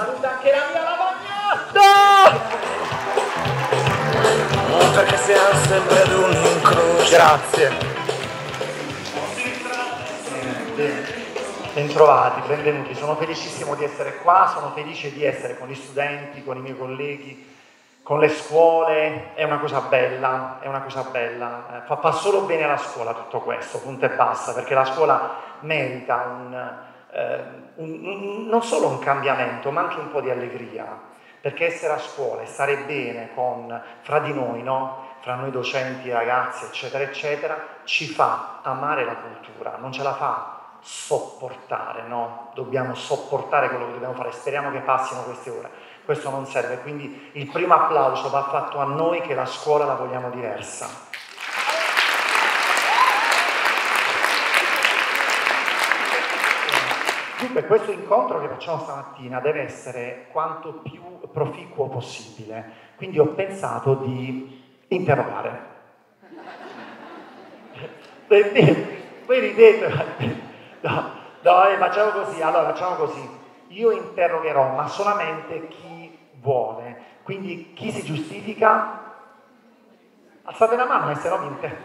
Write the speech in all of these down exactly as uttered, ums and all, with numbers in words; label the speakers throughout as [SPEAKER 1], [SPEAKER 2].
[SPEAKER 1] saluta anche la mia lavagna!
[SPEAKER 2] No! Perché siamo sempre ad un incrocio.
[SPEAKER 1] Grazie. Bentrovati, benvenuti. Sono felicissimo di essere qua, sono felice di essere con gli studenti, con i miei colleghi, con le scuole. È una cosa bella, è una cosa bella. Eh, fa, fa solo bene la scuola tutto questo, punto e basta, perché la scuola merita un, eh, un, un, non solo un cambiamento, ma anche un po' di allegria. Perché essere a scuola e stare bene con, fra di noi, no? Fra noi docenti, ragazzi, eccetera, eccetera, ci fa amare la cultura, non ce la fa sopportare, no? Dobbiamo sopportare quello che dobbiamo fare, speriamo che passino queste ore. Questo non serve, quindi il primo applauso va fatto a noi che la scuola la vogliamo diversa. Dunque, questo incontro che facciamo stamattina deve essere quanto più proficuo possibile, quindi ho pensato di interrogare. Voi ridete, no, no eh, facciamo così, allora facciamo così, io interrogherò ma solamente chi vuole, quindi chi si giustifica? Alzate la mano e se no mi inter...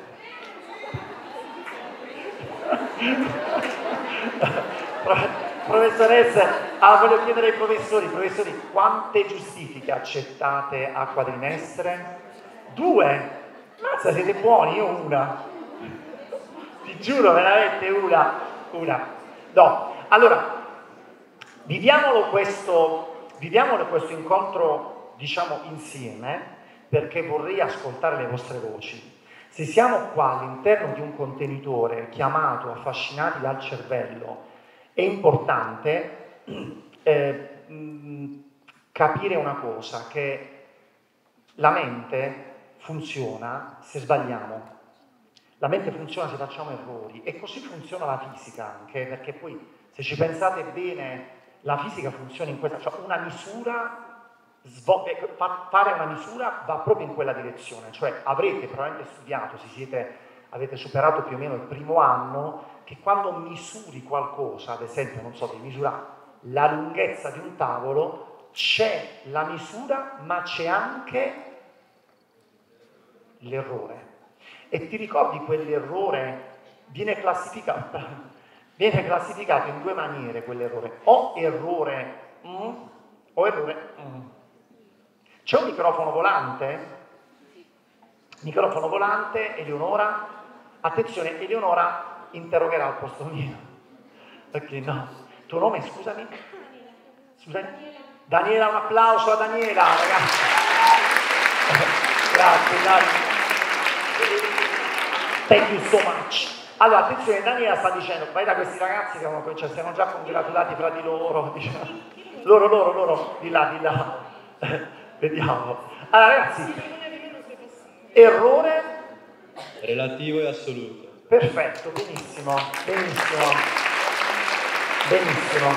[SPEAKER 1] Professoresse, ah, voglio chiedere ai professori, professori, quante giustifiche accettate a Quadrinestre? Due? Mazza, siete buoni, io una. Ti giuro, veramente una. Una. No, allora, viviamolo questo, viviamolo questo incontro, diciamo, insieme, perché vorrei ascoltare le vostre voci. Se siamo qua all'interno di un contenitore chiamato Affascinati dal cervello, è importante eh, mh, capire una cosa, che la mente funziona se sbagliamo, la mente funziona se facciamo errori e così funziona la fisica anche, perché poi se ci pensate bene la fisica funziona in questa, cioè una misura, fare una misura va proprio in quella direzione, cioè avrete probabilmente studiato, se siete, avete superato più o meno il primo anno, che quando misuri qualcosa, ad esempio, non so, devi misurare la lunghezza di un tavolo, c'è la misura, ma c'è anche l'errore. E ti ricordi quell'errore viene classificato, viene classificato in due maniere quell'errore, o errore mm, o errore mm. C'è un microfono volante? Microfono volante, Eleonora? Attenzione, Eleonora interrogherà al posto mio. Perché no? Tuo nome, scusami? Scusami? Daniela, un applauso a Daniela, ragazzi. Grazie, Daniela. Thank you so much. Allora, attenzione, Daniela sta dicendo, vai da questi ragazzi che hanno, cioè, siamo già congratulati fra di loro, diciamo. Loro, loro, loro, di là, di là. Vediamo. Allora, ragazzi, errore
[SPEAKER 3] relativo e assoluto.
[SPEAKER 1] Perfetto, benissimo, benissimo, benissimo.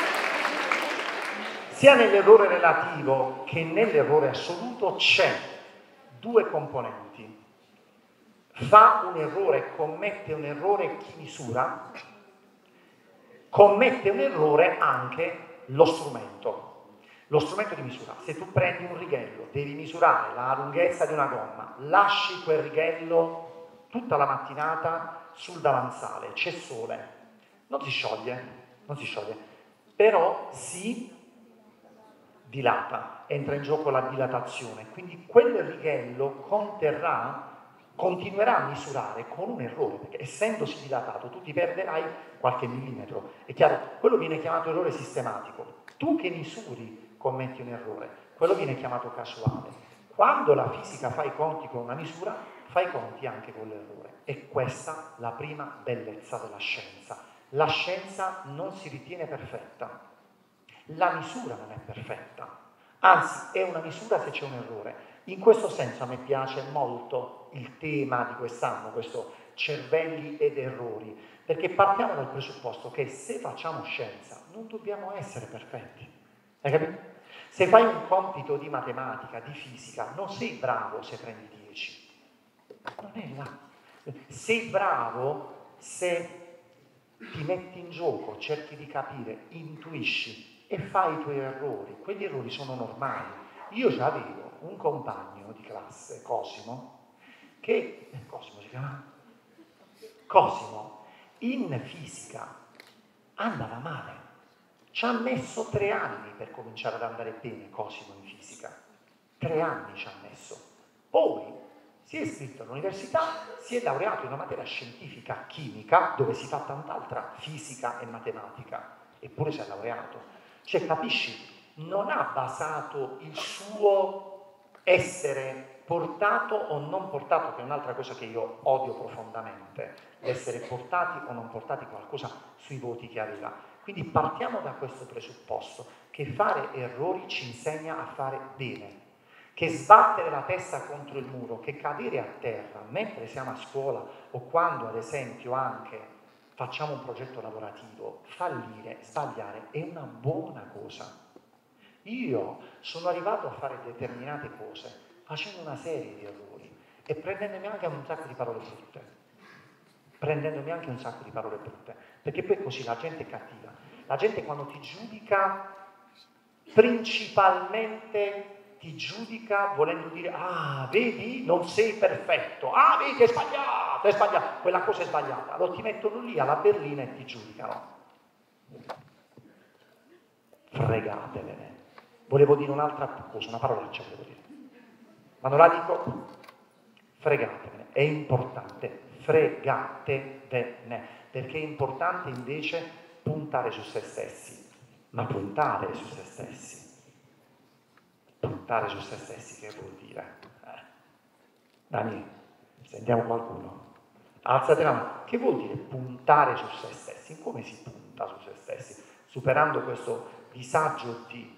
[SPEAKER 1] Sia nell'errore relativo che nell'errore assoluto c'è due componenti. Fa un errore, commette un errore chi misura, commette un errore anche lo strumento. Lo strumento di misura. Se tu prendi un righello, devi misurare la lunghezza di una gomma, lasci quel righello tutta la mattinata sul davanzale, c'è sole, non si scioglie, non si scioglie, però si dilata, entra in gioco la dilatazione, quindi quel righello conterrà, continuerà a misurare con un errore, perché essendosi dilatato tu ti perderai qualche millimetro, è chiaro, quello viene chiamato errore sistematico, tu che misuri commetti un errore, quello viene chiamato casuale, quando la fisica fa i conti con una misura, fa i conti anche con l'errore, e questa è la prima bellezza della scienza, la scienza non si ritiene perfetta, la misura non è perfetta, anzi è una misura se c'è un errore. In questo senso a me piace molto il tema di quest'anno, questo cervelli ed errori, perché partiamo dal presupposto che se facciamo scienza non dobbiamo essere perfetti, hai capito? Se fai un compito di matematica, di fisica, non sei bravo se prendi dieci, non è là. Sei bravo se ti metti in gioco, cerchi di capire, intuisci e fai i tuoi errori, quegli errori sono normali. Io già avevo un compagno di classe, Cosimo, che, Cosimo si chiama? Cosimo, in fisica andava male. Ci ha messo tre anni per cominciare ad andare bene Cosimo in fisica. Tre anni ci ha messo. Poi si è iscritto all'università, si è laureato in una materia scientifica chimica, dove si fa tant'altra fisica e matematica, eppure si è laureato. Cioè, capisci? Non ha basato il suo essere portato o non portato, che è un'altra cosa che io odio profondamente, l'essere portati o non portati qualcosa sui voti che aveva. Quindi partiamo da questo presupposto, che fare errori ci insegna a fare bene, che sbattere la testa contro il muro, che cadere a terra mentre siamo a scuola o quando ad esempio anche facciamo un progetto lavorativo, fallire, sbagliare è una buona cosa. Io sono arrivato a fare determinate cose facendo una serie di errori e prendendomi anche un sacco di parole brutte. prendendomi anche un sacco di parole brutte, perché poi così la gente è cattiva. La gente quando ti giudica, principalmente ti giudica volendo dire, ah, vedi, non sei perfetto, ah, vedi, è sbagliato, è sbagliato, quella cosa è sbagliata. Allora ti mettono lì alla berlina e ti giudicano. Fregatevene. Volevo dire un'altra cosa, una parolaccia volevo dire, ma non la dico. Fregatevene, è importante, fregatevene, perché è importante invece puntare su se stessi, ma puntare su se stessi, puntare su se stessi che vuol dire? Eh. Dani, sentiamo qualcuno, alzate la mano, che vuol dire puntare su se stessi? Come si punta su se stessi? Superando questo disagio di...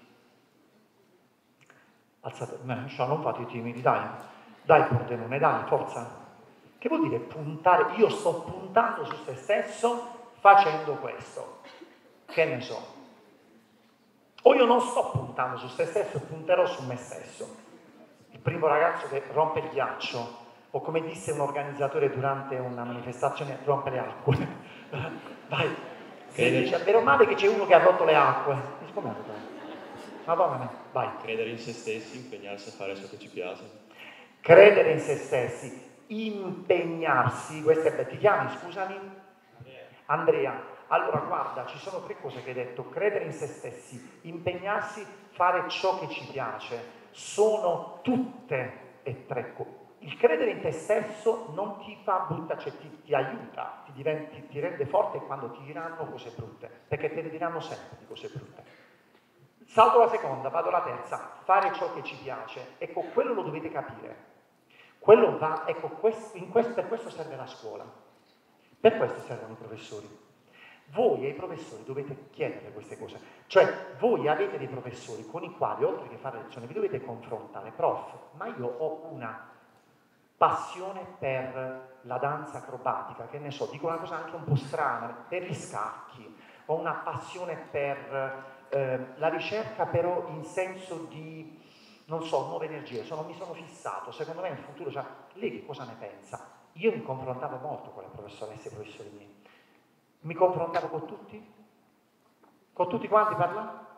[SPEAKER 1] Alzate, non fate i timidi, dai, dai pordenone, dai, forza. Che vuol dire puntare? Io sto puntando su se stesso facendo questo, che ne so. O io non sto puntando su se stesso, punterò su me stesso. Il primo ragazzo che rompe il ghiaccio, o come disse un organizzatore durante una manifestazione, rompe le acque. Vai, si dice, vero male che c'è uno che ha rotto le acque. Madonna mia, vai.
[SPEAKER 3] Credere in se stessi, impegnarsi a fare ciò che ci piace.
[SPEAKER 1] Credere in se stessi, impegnarsi, questo è bello. Ti chiami, scusami? Andrea. Allora guarda, ci sono tre cose che hai detto: credere in se stessi, impegnarsi, fare ciò che ci piace. Sono tutte e tre cose. Il credere in te stesso non ti fa brutta, cioè ti, ti aiuta, ti, diventi, ti rende forte quando ti diranno cose brutte, perché te ne diranno sempre di cose brutte. Salto la seconda, vado alla terza, fare ciò che ci piace. Ecco, quello lo dovete capire. Quello va, ecco, questo, in questo, per questo serve la scuola. Per questo servono i professori. Voi ai professori dovete chiedere queste cose. Cioè, voi avete dei professori con i quali, oltre che fare lezioni, vi dovete confrontare. Prof, ma io ho una passione per la danza acrobatica, che ne so, dico una cosa anche un po' strana, per gli scacchi. Ho una passione per... Eh, la ricerca però in senso di, non so, nuove energie, sono, mi sono fissato, secondo me in futuro, cioè, lei che cosa ne pensa? Io mi confrontavo molto con le professoresse e i professori miei, mi confrontavo con tutti, con tutti quanti parla?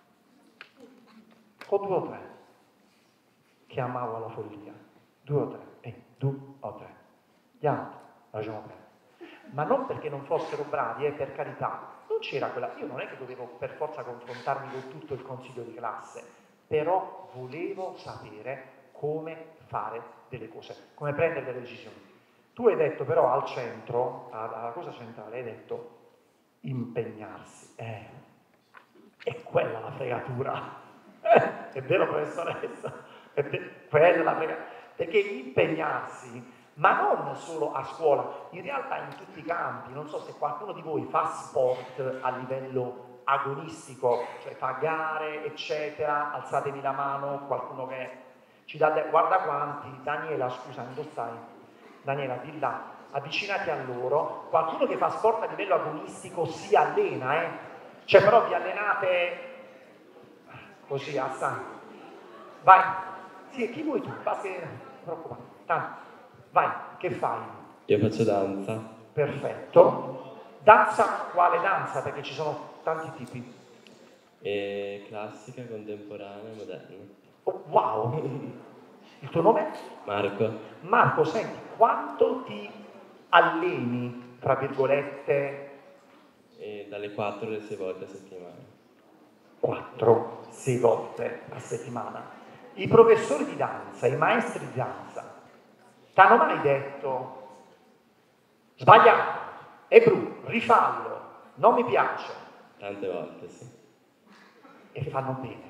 [SPEAKER 1] Con due o tre, che amavo alla follia, due o tre, eh, due o tre, gli altri, ragioniamo bene, ma non perché non fossero bravi, eh, per carità. Non c'era quella, io non è che dovevo per forza confrontarmi con tutto il consiglio di classe, però volevo sapere come fare delle cose, come prendere delle decisioni. Tu hai detto però al centro, alla cosa centrale, hai detto impegnarsi. Eh, è quella la fregatura. Eh, è vero, professoressa? È ver- quella la fregatura. Perché impegnarsi, ma non solo a scuola, in realtà in tutti i campi. Non so se qualcuno di voi fa sport a livello agonistico, cioè fa gare, eccetera, alzatemi la mano, qualcuno che ci dà, de- guarda quanti, Daniela, scusa, dove stai? Daniela, di là, avvicinati a loro, qualcuno che fa sport a livello agonistico si allena, eh? Cioè però vi allenate così, a sangue. Vai, sì, chi vuoi tu? Basta che non ti preoccupare, tanto. Vai, che fai?
[SPEAKER 3] Io faccio danza.
[SPEAKER 1] Perfetto. Danza, quale danza? Perché ci sono tanti tipi.
[SPEAKER 3] E classica, contemporanea, moderna.
[SPEAKER 1] Oh, wow! Il tuo nome?
[SPEAKER 3] Marco.
[SPEAKER 1] Marco, senti, quanto ti alleni, tra virgolette,
[SPEAKER 3] E dalle quattro alle sei volte a settimana.
[SPEAKER 1] quattro sei volte a settimana? I professori di danza, i maestri di danza, ti hanno mai detto sbagliato, è brutto, rifallo, non mi piace?
[SPEAKER 3] Tante volte, sì.
[SPEAKER 1] E fanno bene.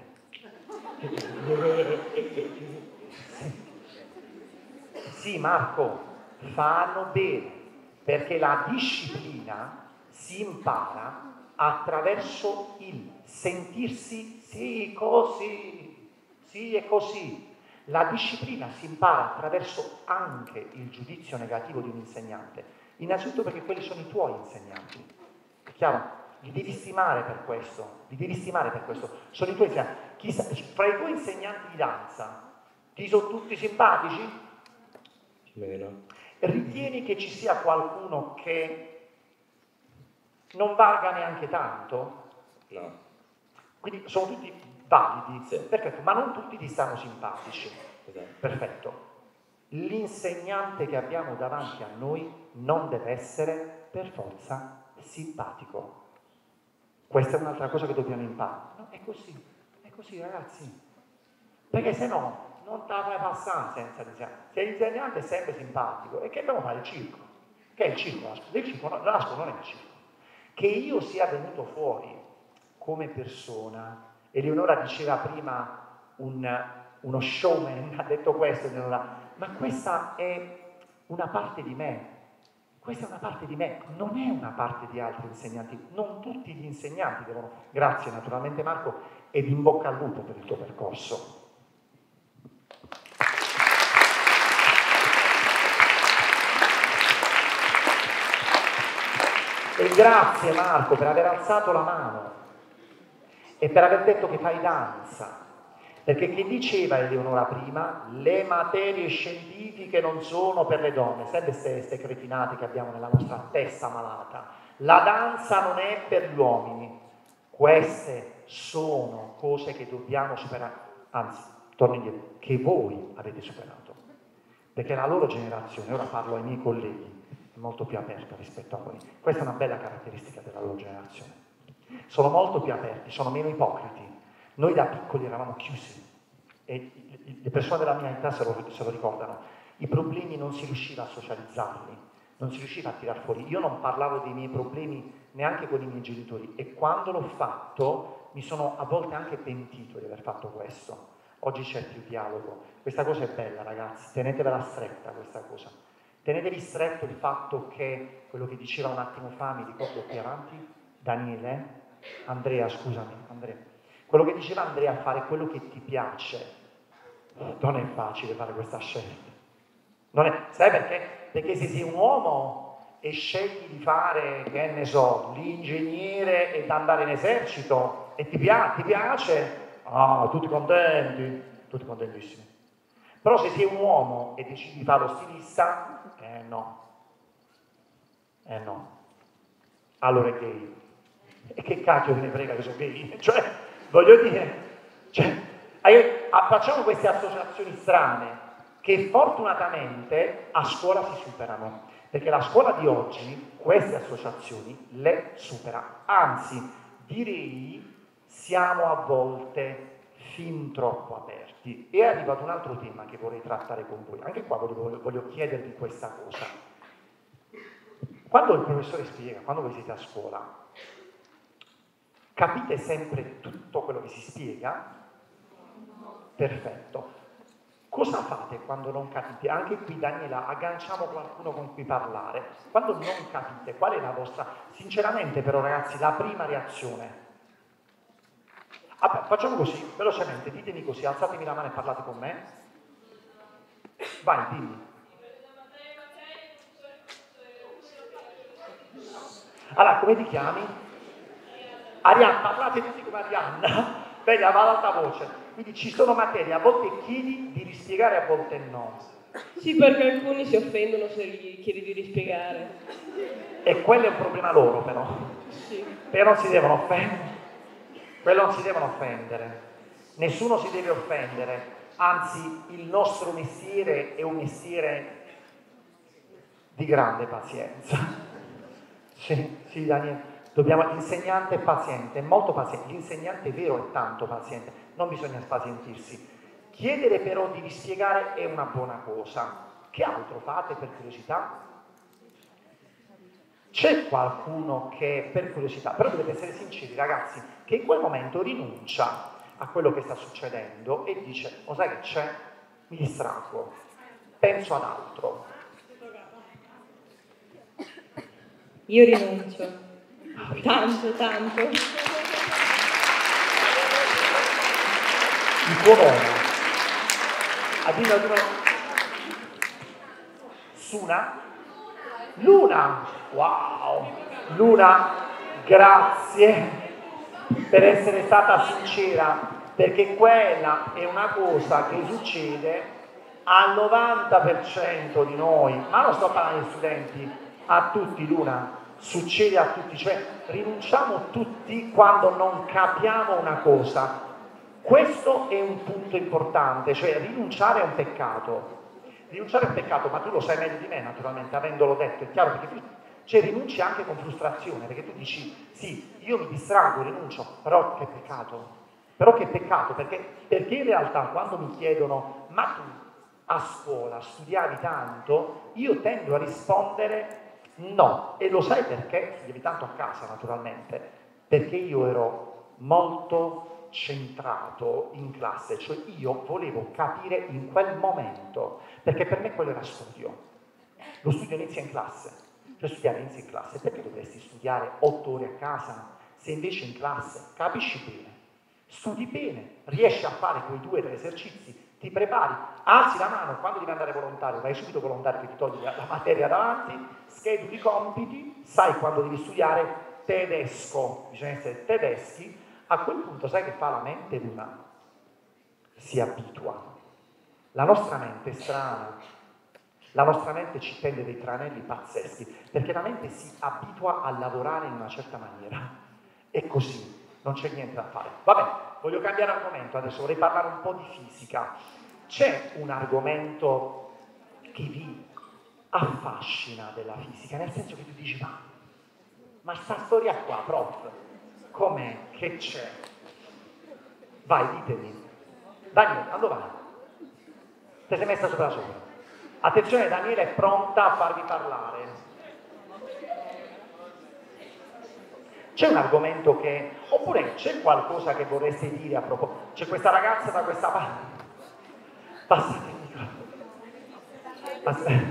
[SPEAKER 1] Sì, Marco, fanno bene, perché la disciplina si impara attraverso il sentirsi sì, così, sì, è così. La disciplina si impara attraverso anche il giudizio negativo di un insegnante, innanzitutto perché quelli sono i tuoi insegnanti, è chiaro? Li devi stimare per questo, li devi stimare per questo, sono i tuoi insegnanti. Chissà, fra i tuoi insegnanti di danza, ti sono tutti simpatici?
[SPEAKER 3] Meno.
[SPEAKER 1] Ritieni che ci sia qualcuno che non valga neanche tanto?
[SPEAKER 3] No.
[SPEAKER 1] Quindi sono tutti validi,
[SPEAKER 3] Sì.
[SPEAKER 1] perfetto, ma non tutti ti stanno simpatici.
[SPEAKER 3] Esatto.
[SPEAKER 1] Perfetto. L'insegnante che abbiamo davanti a noi non deve essere per forza simpatico. Questa è un'altra cosa che dobbiamo imparare. No, è così, è così ragazzi. Perché se no non te la fai passare senza l'insegnante. Se l'insegnante è sempre simpatico, e che dobbiamo fare il circo? Che è il circo? Il circo no, la scuola non è il circo. Che io sia venuto fuori come persona, Eleonora diceva prima un, uno showman, ha detto questo Eleonora, ma questa è una parte di me, questa è una parte di me, non è una parte di altri insegnanti, non tutti gli insegnanti devono, grazie naturalmente Marco, ed in bocca al lupo per il tuo percorso. E grazie Marco per aver alzato la mano e per aver detto che fai danza, perché che diceva Eleonora prima, le materie scientifiche non sono per le donne, sempre queste cretinate che abbiamo nella nostra testa malata, la danza non è per gli uomini, queste sono cose che dobbiamo superare, anzi, torno indietro, che voi avete superato, perché la loro generazione, ora parlo ai miei colleghi, molto più aperta rispetto a voi. Questa è una bella caratteristica della loro generazione. Sono molto più aperti, sono meno ipocriti. Noi da piccoli eravamo chiusi e le persone della mia età se lo, se lo ricordano. I problemi non si riusciva a socializzarli, non si riusciva a tirar fuori. Io non parlavo dei miei problemi neanche con i miei genitori e quando l'ho fatto mi sono a volte anche pentito di aver fatto questo. Oggi c'è più dialogo. Questa cosa è bella, ragazzi, tenetevela stretta questa cosa. Tenetevi stretto il fatto che, quello che diceva un attimo fa, mi ricordo qui avanti, Daniele, Andrea, scusami, Andrea, quello che diceva Andrea, fare quello che ti piace, non è facile fare questa scelta. Non è, sai perché? Perché se sei un uomo e scegli di fare, che ne so, l'ingegnere ed andare in esercito, e ti, pia- ti piace, ah, tutti contenti, tutti contentissimi. Però se sei un uomo e decidi di fare lo stilista, eh no, eh no, allora è gay. E che cacchio me ne frega che sono gay? Cioè, voglio dire, cioè, facciamo queste associazioni strane che fortunatamente a scuola si superano, perché la scuola di oggi queste associazioni le supera, anzi direi siamo a volte fin troppo aperti. E arrivo ad un altro tema che vorrei trattare con voi, anche qua voglio, voglio chiedervi questa cosa. Quando il professore spiega, quando voi siete a scuola, capite sempre tutto quello che si spiega? Perfetto. Cosa fate quando non capite? Anche qui Daniela, agganciamo qualcuno con cui parlare. Quando non capite, qual è la vostra? Sinceramente però ragazzi, la prima reazione. Ah, facciamo così, velocemente, ditemi così, alzatemi la mano e parlate con me. Vai, dimmi. Allora, come ti chiami? Arianna, parlate tutti come Arianna. Vedi, ad alta voce. Quindi ci sono materie, a volte chiedi di rispiegare, a volte no.
[SPEAKER 4] Sì, perché alcuni si offendono se gli chiedi di rispiegare.
[SPEAKER 1] E quello è un problema loro, però.
[SPEAKER 4] Sì.
[SPEAKER 1] Però si devono offendere. quello non si devono offendere, nessuno si deve offendere, anzi il nostro mestiere è un mestiere di grande pazienza. Sì, sì Daniele, dobbiamo, l'insegnante è paziente, è molto paziente, l'insegnante vero è tanto paziente, non bisogna spazientirsi. Chiedere però di rispiegare è una buona cosa. Che altro fate per curiosità? C'è qualcuno che, per curiosità, però dovete essere sinceri ragazzi, che in quel momento rinuncia a quello che sta succedendo e dice, oh sai che c'è? Mi distraggo, penso ad altro.
[SPEAKER 4] Io rinuncio. Tanto, tanto.
[SPEAKER 1] Il tuo nome? Addio, addio. Suna? Luna! Wow! Luna, grazie per essere stata sincera, perché quella è una cosa che succede al novanta per cento di noi, ma non sto parlando di studenti, a tutti Luna, succede a tutti, cioè rinunciamo tutti quando non capiamo una cosa. Questo è un punto importante, cioè rinunciare è un peccato. Rinunciare è un peccato, ma tu lo sai meglio di me naturalmente, avendolo detto, è chiaro, perché tu cioè, rinunci anche con frustrazione, perché tu dici, sì, io mi distraggo, rinuncio, però che peccato, però che peccato, perché, perché in realtà quando mi chiedono, ma tu a scuola studiavi tanto, io tendo a rispondere no, e lo sai perché? Studiavi tanto a casa naturalmente, perché io ero molto centrato in classe, cioè io volevo capire in quel momento, perché per me quello era studio. Lo studio inizia in classe, cioè studiare inizia in classe, perché dovresti studiare otto ore a casa se invece in classe capisci bene, studi bene, riesci a fare quei due o tre esercizi, ti prepari, alzi la mano, quando devi andare volontario, vai subito volontario che ti togli la, la materia davanti, scheduli i compiti, sai quando devi studiare tedesco, bisogna essere tedeschi, a quel punto sai che fa la mente Luna? Si abitua. La nostra mente è strana, la nostra mente ci tende dei tranelli pazzeschi, perché la mente si abitua a lavorare in una certa maniera. È così, non c'è niente da fare. Vabbè, voglio cambiare argomento, adesso vorrei parlare un po' di fisica. C'è un argomento che vi affascina della fisica, nel senso che tu dici, ma, ma sta storia qua, prof, com'è? Che c'è? Vai, ditemi. Daniele, dove vai? Ti sei messa sopra sopra. Attenzione, Daniele è pronta a farvi parlare. C'è un argomento che... Oppure c'è qualcosa che vorreste dire a proposito? C'è questa ragazza da questa parte. Passate il microfono. Passate.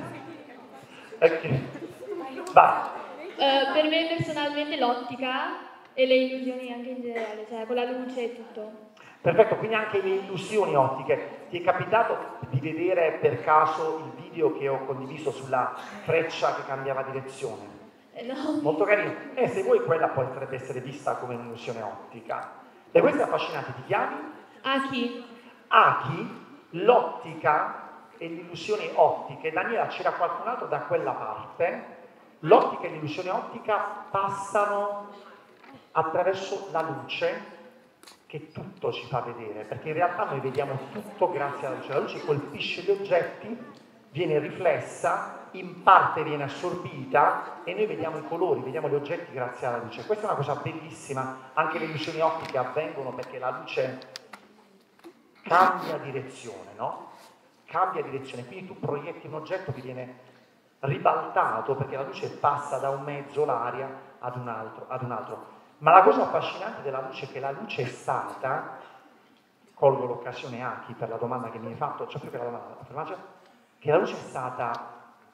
[SPEAKER 1] Ok. Vai.
[SPEAKER 5] Uh, per me personalmente l'ottica e le illusioni anche in generale, cioè con la luce e tutto.
[SPEAKER 1] Perfetto, quindi anche le illusioni ottiche. Ti è capitato di vedere per caso il video che ho condiviso sulla freccia che cambiava direzione?
[SPEAKER 5] Eh, no.
[SPEAKER 1] Molto carino. E se vuoi quella potrebbe essere vista come un'illusione ottica. E questo è affascinante, ti chiami?
[SPEAKER 5] Aki.
[SPEAKER 1] Aki, l'ottica e le illusioni ottiche. Daniela, c'era qualcun altro da quella parte? L'ottica e l'illusione ottica passano attraverso la luce che tutto ci fa vedere, perché in realtà noi vediamo tutto grazie alla luce. La luce colpisce gli oggetti, viene riflessa, in parte viene assorbita e noi vediamo i colori, vediamo gli oggetti grazie alla luce. Questa è una cosa bellissima, anche le illusioni ottiche avvengono perché la luce cambia direzione, no? Cambia direzione, quindi tu proietti un oggetto che viene ribaltato perché la luce passa da un mezzo, l'aria, ad un altro, ad un altro. Ma la cosa affascinante della luce è che la luce è stata, colgo l'occasione Aki per la domanda che mi hai fatto, cioè più che la domanda, che la luce è stata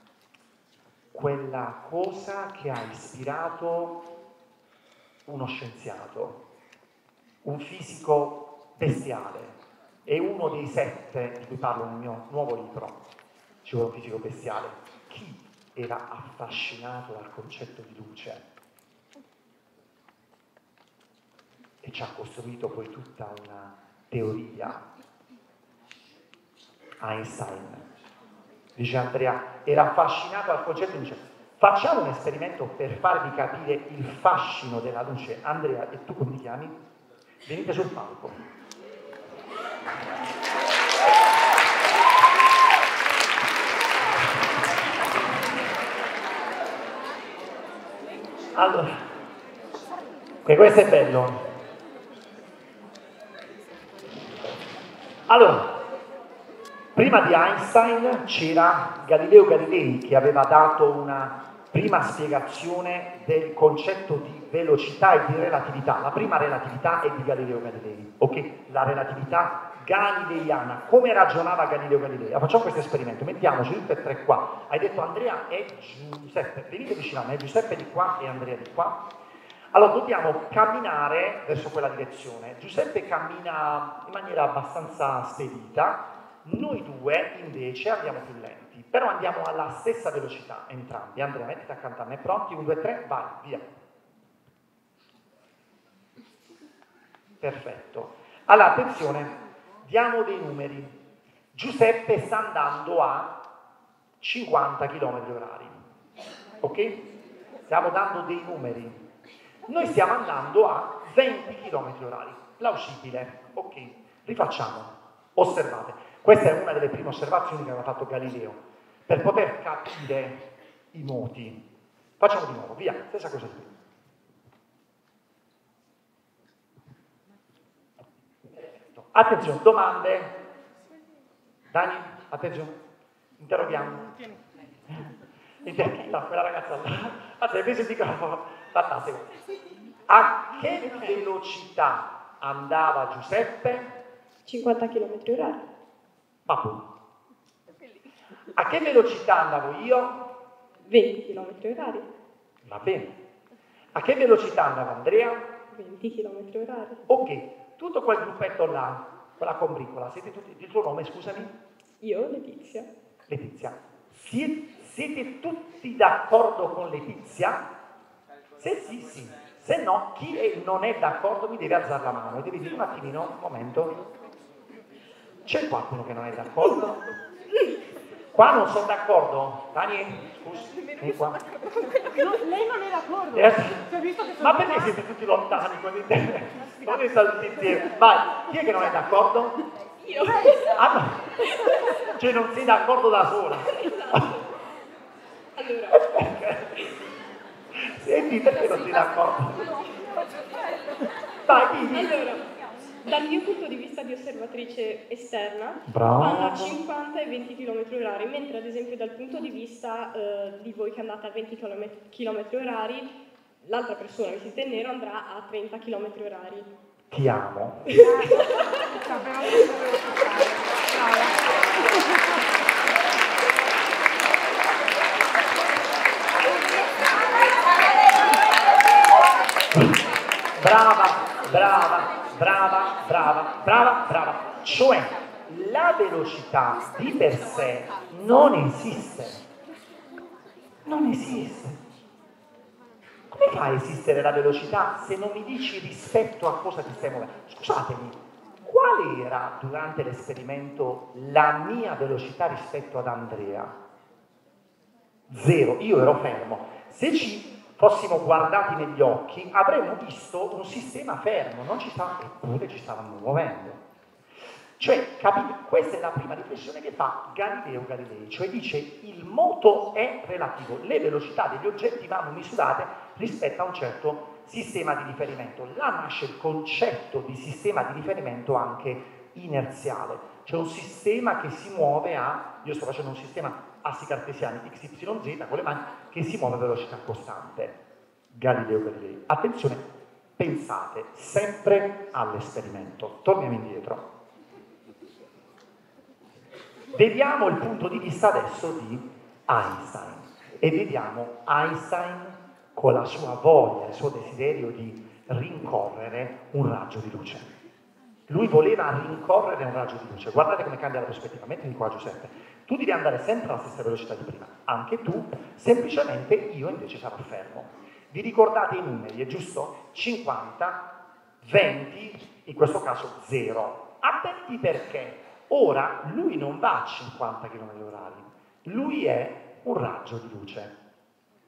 [SPEAKER 1] quella cosa che ha ispirato uno scienziato, un fisico bestiale, è uno dei sette di cui parlo nel mio nuovo libro, ci vuole un fisico bestiale. Chi era affascinato dal concetto di luce? E ci ha costruito poi tutta una teoria. Einstein. Dice Andrea, era affascinato dal concetto di luce. Facciamo un esperimento per farvi capire il fascino della luce. Andrea, e tu come ti chiami? Venite sul palco. Allora, che questo è bello. Allora, prima di Einstein c'era Galileo Galilei che aveva dato una prima spiegazione del concetto di velocità e di relatività. La prima relatività è di Galileo Galilei, ok? La relatività galileiana. Come ragionava Galileo Galilei? Allora, facciamo questo esperimento, mettiamoci tutti e tre qua. Hai detto Andrea e Giuseppe, venite vicino a me, Giuseppe di qua e Andrea di qua. Allora dobbiamo camminare verso quella direzione. Giuseppe cammina in maniera abbastanza spedita, noi due invece andiamo più lenti, però andiamo alla stessa velocità entrambi. Andrea, mettiti accanto a me, pronti? uno, due, tre, vai, via. Perfetto. Allora, attenzione, diamo dei numeri. Giuseppe sta andando a cinquanta chilometri orari, ok? Stiamo dando dei numeri. Noi stiamo andando a venti chilometri orari, plausibile, ok? Rifacciamo, osservate. Questa è una delle prime osservazioni che aveva fatto Galileo, per poter capire i moti. Facciamo di nuovo, via, stessa cosa qui. Attenzione, domande? Dani, attenzione, interroghiamo. Inter- no, quella ragazza là, anzi, hai preso il microfono, fantastico. A che velocità andava Giuseppe?
[SPEAKER 4] cinquanta chilometri orari.
[SPEAKER 1] Papu. A che velocità andavo io?
[SPEAKER 4] venti chilometri orari.
[SPEAKER 1] Va bene. A che velocità andava Andrea?
[SPEAKER 4] venti chilometri orari.
[SPEAKER 1] Ok, tutto quel gruppetto là, quella combricola, siete tutti, il tuo nome, scusami?
[SPEAKER 4] Io, Letizia.
[SPEAKER 1] Letizia. Siete, siete tutti d'accordo con Letizia? Se sì, sì. Se no, chi è, non è d'accordo mi deve alzare la mano e deve dire un attimino, un momento. C'è qualcuno che non è d'accordo? Qua non sono d'accordo. Dani, scusi, vieni qua.
[SPEAKER 6] No, lei non è d'accordo.
[SPEAKER 1] Eh,
[SPEAKER 6] Cioè, visto che sono
[SPEAKER 1] ma perché siete tutti lontani? Dove state tutti insieme? Vai, chi è che non è d'accordo?
[SPEAKER 4] Io.
[SPEAKER 1] Ah, no. Cioè non sei d'accordo da sola.
[SPEAKER 4] Allora.
[SPEAKER 1] Senti, perché non sei d'accordo? Vai, dimmi.
[SPEAKER 4] Allora, dal mio punto di vista di osservatrice esterna,
[SPEAKER 1] Bravo.
[SPEAKER 4] vanno a cinquanta e venti chilometri orari, mentre ad esempio dal punto di vista eh, di voi che andate a venti chilometri orari, l'altra persona vestita in nero andrà a trenta chilometri orari.
[SPEAKER 1] Ti amo. Brava, brava, brava, brava, brava, brava. Cioè, la velocità di per sé non esiste. Non esiste. Come fa a esistere la velocità se non mi dici rispetto a cosa ti stai muovendo? Scusatemi, qual era durante l'esperimento la mia velocità rispetto ad Andrea? Zero, io ero fermo. Se ci fossimo guardati negli occhi, avremmo visto un sistema fermo, non ci stava, eppure ci stavamo muovendo. Cioè, capite? Questa è la prima riflessione che fa Galileo Galilei, cioè dice il moto è relativo, le velocità degli oggetti vanno misurate rispetto a un certo sistema di riferimento. Là nasce il concetto di sistema di riferimento anche inerziale, cioè un sistema che si muove a, io sto facendo un sistema assi cartesiani x y z con le mani, che si muove a velocità costante. Galileo Galilei. Attenzione, pensate sempre all'esperimento. Torniamo indietro. Vediamo il punto di vista adesso di Einstein e vediamo Einstein con la sua voglia, il suo desiderio di rincorrere un raggio di luce. Lui voleva rincorrere un raggio di luce. Guardate come cambia la prospettiva. Mettimi qua, Giuseppe. Tu devi andare sempre alla stessa velocità di prima. Anche tu, semplicemente io invece sarò fermo. Vi ricordate i numeri, è giusto? cinquanta, venti, in questo caso zero. Attenti perché ora lui non va a cinquanta chilometri orari. Lui è un raggio di luce.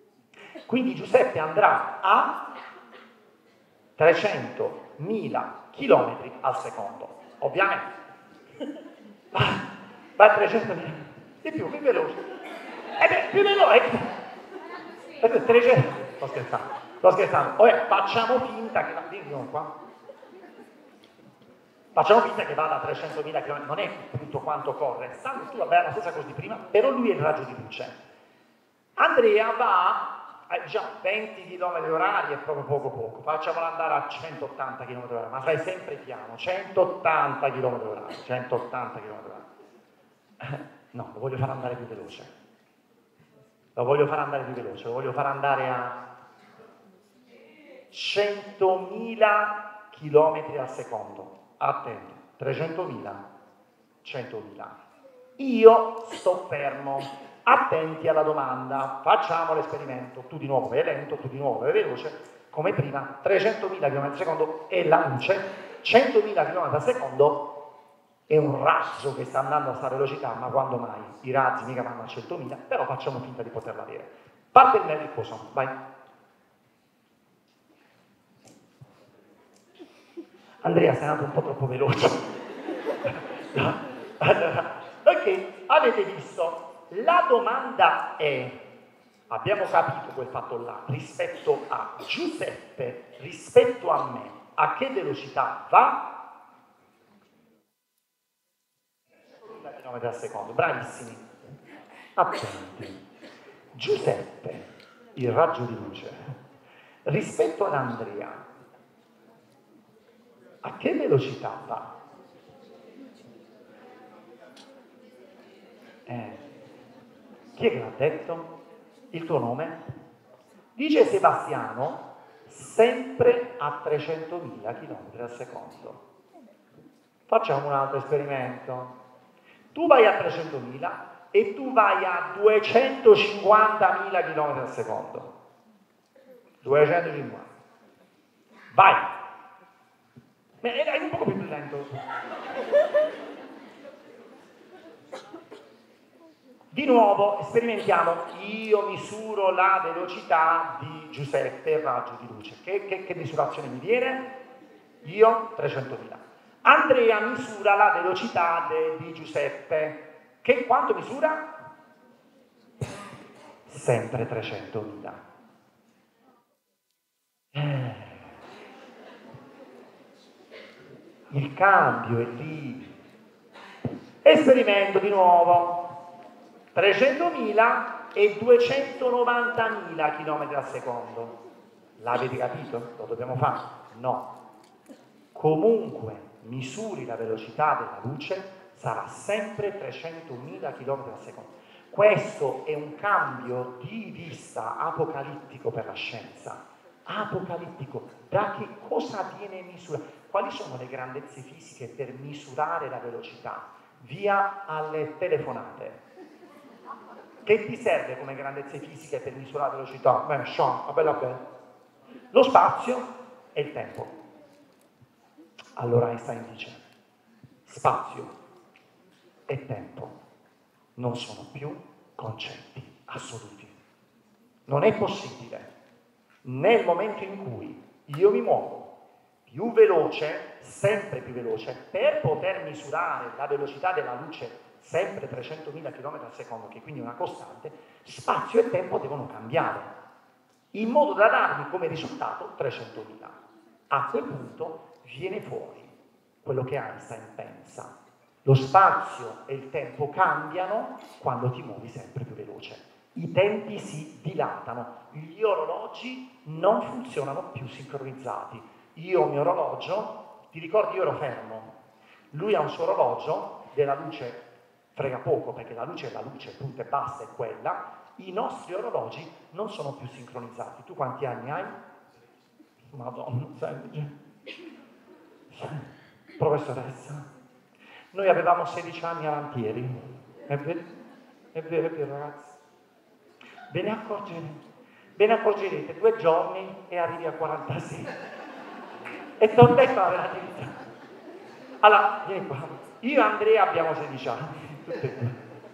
[SPEAKER 1] Quindi Giuseppe andrà a trecento, mille, chilometri al secondo. Ovviamente. Va, va a trecentomila. Di più, più veloce. E beh, più veloce. E beh, trecento. Sto scherzando. Sto scherzando. Vabbè, facciamo finta che... Vieni qua. Facciamo finta che vada a trecentomila chilometri, non è appunto quanto corre, sta tu vabbè la stessa cosa di prima, però lui è il raggio di luce. Andrea va a diciamo, venti chilometri orari, è proprio poco poco, facciamolo andare a centottanta chilometri orari, ma fai sempre piano, centottanta chilometri orari, centottanta chilometri orari. No, lo voglio far andare più veloce. Lo voglio far andare più veloce, lo voglio far andare a centomila chilometri al secondo. Attento, trecentomila, centomila. Io sto fermo, attenti alla domanda, facciamo l'esperimento, tu di nuovo vai lento, tu di nuovo vai veloce, come prima, trecentomila chilometri al secondo è la luce, centomila chilometri al secondo è un razzo che sta andando a questa velocità, ma quando mai? I razzi mica vanno a centomila, però facciamo finta di poterla avere. Parte il riposo, vai. Andrea, sei andato un po' troppo veloce. Allora, ok, avete visto, la domanda è, abbiamo capito quel fatto là, rispetto a Giuseppe, rispetto a me, a che velocità va? chilometri al secondo, bravissimi. Attenti. Giuseppe, il raggio di luce, rispetto ad Andrea, a che velocità va? Eh, chi è che l'ha detto? Il tuo nome? Dice Sebastiano, sempre a trecentomila chilometri al secondo. Facciamo un altro esperimento. Tu vai a trecentomila e tu vai a duecentocinquantamila chilometri al secondo. duecentocinquanta. Vai! È un po' più lento. Di nuovo sperimentiamo. Io misuro la velocità di Giuseppe, il raggio di luce. Che, che, che misurazione mi viene? Io trecentomila. Andrea misura la velocità de, di Giuseppe. Che quanto misura? Sempre trecentomila. Eh. Il cambio è lì. Esperimento di nuovo. trecentomila e duecentonovantamila chilometri al secondo. L'avete capito? Lo dobbiamo fare? No. Comunque misuri la velocità della luce, sarà sempre trecentomila chilometri al secondo. Questo è un cambio di vista apocalittico per la scienza. Apocalittico. Da che cosa viene misurato? Quali sono le grandezze fisiche per misurare la velocità? Via alle telefonate. Che ti serve come grandezze fisiche per misurare la velocità? Beh, Sean, bella bella. Lo spazio e il tempo. Allora Einstein dice, spazio e tempo non sono più concetti assoluti. Non è possibile, nel momento in cui io mi muovo più veloce, sempre più veloce, per poter misurare la velocità della luce sempre trecentomila chilometri al secondo, che quindi è una costante, spazio e tempo devono cambiare, in modo da darmi come risultato trecentomila. A quel punto viene fuori quello che Einstein pensa. Lo spazio e il tempo cambiano quando ti muovi sempre più veloce. I tempi si dilatano, gli orologi non funzionano più sincronizzati. Io ho il mio orologio, ti ricordi io ero fermo, lui ha un suo orologio della luce, frega poco perché la luce è la luce, punto e basta, è quella. I nostri orologi non sono più sincronizzati. Tu quanti anni hai? Madonna, sai, professoressa, noi avevamo sedici anni avantieri, è vero, è vero, è vero ragazzi, ve ne accorgerete, ve ne accorgerete due giorni e arrivi a quarantasei. E ti ho detto la verità. Allora, vieni qua. Io e Andrea abbiamo sedici anni, tutti e due.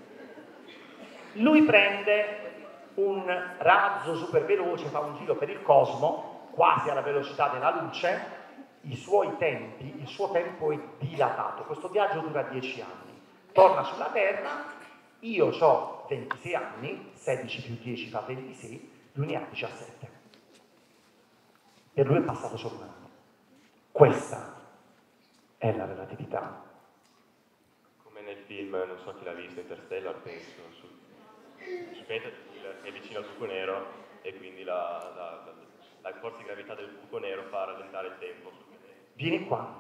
[SPEAKER 1] Lui prende un razzo super veloce, fa un giro per il cosmo, quasi alla velocità della luce. I suoi tempi, il suo tempo è dilatato. Questo viaggio dura dieci anni. Torna sulla Terra, io ho ventisei anni, sedici più dieci fa ventisei, lui ne ha diciassette. Per lui è passato solo un anno. Questa è la relatività.
[SPEAKER 3] Come nel film, non so chi l'ha visto, Interstellar, penso, su, su pianeta è vicino al buco nero e quindi la, la, la, la forza di gravità del buco nero fa rallentare il tempo sul pianeta.
[SPEAKER 1] Vieni qua.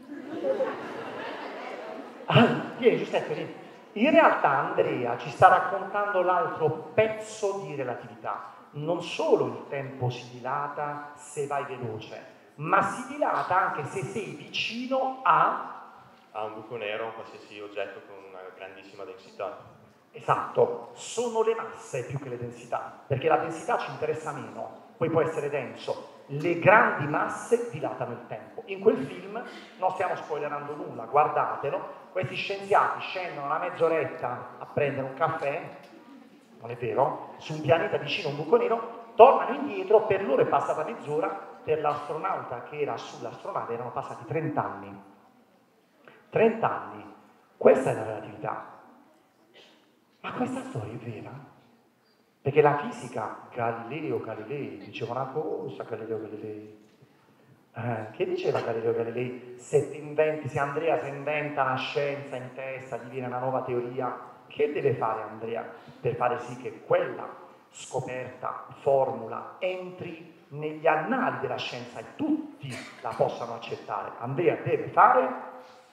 [SPEAKER 1] Ah, vieni Giuseppe, vieni. In realtà Andrea ci sta raccontando l'altro pezzo di relatività. Non solo il tempo si dilata se vai veloce, ma si dilata anche se sei vicino a...
[SPEAKER 3] Ha un buco nero, un qualsiasi oggetto con una grandissima densità.
[SPEAKER 1] Esatto, sono le masse più che le densità, perché la densità ci interessa meno, poi può essere denso. Le grandi masse dilatano il tempo. In quel film, non stiamo spoilerando nulla, guardatelo, questi scienziati scendono una mezz'oretta a prendere un caffè, non è vero, su un pianeta vicino a un buco nero, tornano indietro, per loro è passata mezz'ora, per l'astronauta che era sull'astronave erano passati trenta anni. trenta anni, questa è la relatività. Ma questa storia è vera? Perché la fisica, Galileo Galilei, diceva una cosa, Galileo Galilei. Eh, che diceva Galileo Galilei? Se ti inventi, se Andrea si inventa una scienza in testa, gli viene una nuova teoria, che deve fare Andrea per fare sì che quella scoperta, formula, entri negli annali della scienza e tutti la possano accettare? Andrea deve fare...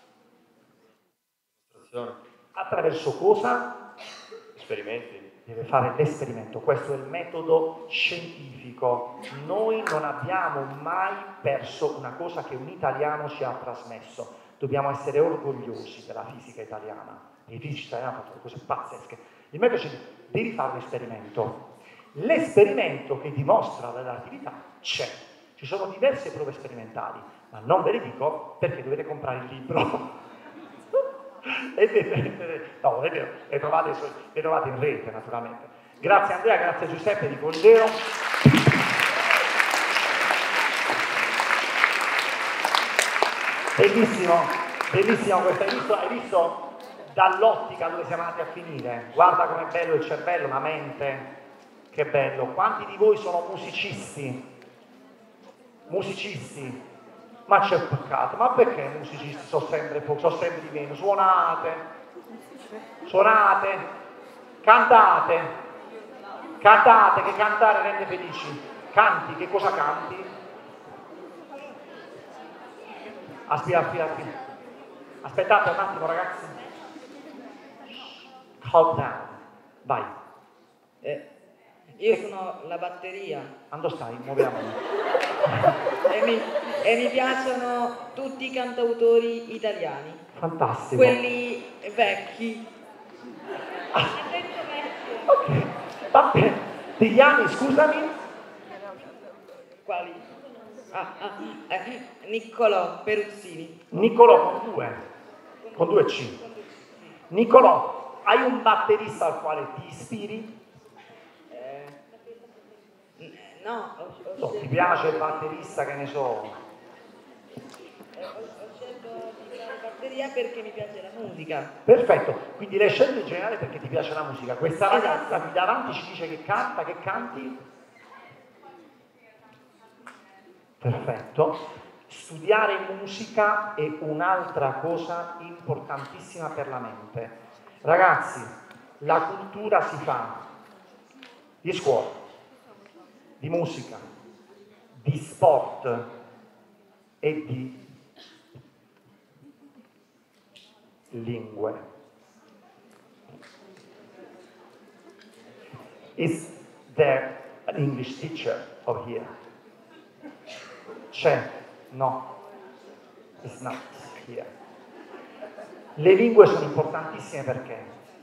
[SPEAKER 1] Attraverso cosa?
[SPEAKER 3] Esperimenti.
[SPEAKER 1] Deve fare l'esperimento, questo è il metodo scientifico. Noi non abbiamo mai perso una cosa che un italiano ci ha trasmesso. Dobbiamo essere orgogliosi della fisica italiana. I fisici italiani hanno fatto delle cose pazzesche. Il metodo scientifico, devi fare un esperimento. L'esperimento che dimostra la relatività c'è. Ci sono diverse prove sperimentali, ma non ve le dico perché dovete comprare il libro. E vedete, no, è vero, le trovate, le trovate in rete naturalmente. Grazie Andrea, grazie Giuseppe di Congero. Bellissimo, bellissimo questo, hai visto, hai visto dall'ottica dove siamo andati a finire? Guarda com'è bello il cervello, la mente, che bello. Quanti di voi sono musicisti? Musicisti? Ma c'è peccato, ma perché i musicisti sono sempre pochi, sono sempre di meno? Suonate, suonate, cantate, cantate, che cantare rende felici. Canti, che cosa canti? Aspetta, aspetta, aspetta. Aspettate un attimo ragazzi. Calm down, vai.
[SPEAKER 7] Eh, io sono la batteria.
[SPEAKER 1] Quando stai? Muoviamo.
[SPEAKER 7] e, mi, e mi piacciono tutti i cantautori italiani.
[SPEAKER 1] Fantastico.
[SPEAKER 7] Quelli vecchi.
[SPEAKER 1] Ah. Ok, va bene. Degli anni, scusami?
[SPEAKER 7] Quali? Ah, ah, eh, Niccolò Peruzzini.
[SPEAKER 1] Niccolò con due, con due C. Niccolò, hai un batterista al quale ti ispiri?
[SPEAKER 7] No, ho, ho
[SPEAKER 1] No,
[SPEAKER 7] scelto,
[SPEAKER 1] ti piace il batterista, che ne so?
[SPEAKER 7] ho, ho scelto di fare batteria perché mi piace la musica.
[SPEAKER 1] Perfetto, quindi l'hai scelto in generale perché ti piace la musica. Questa
[SPEAKER 7] Esatto.
[SPEAKER 1] ragazza qui davanti ci dice che canta, che canti? Perfetto. Studiare musica è un'altra cosa importantissima per la mente. Ragazzi, la cultura si fa di scuola, di musica, di sport e di lingue. Is there an English teacher over here? C'è? No. It's not here. Le lingue sono importantissime perché?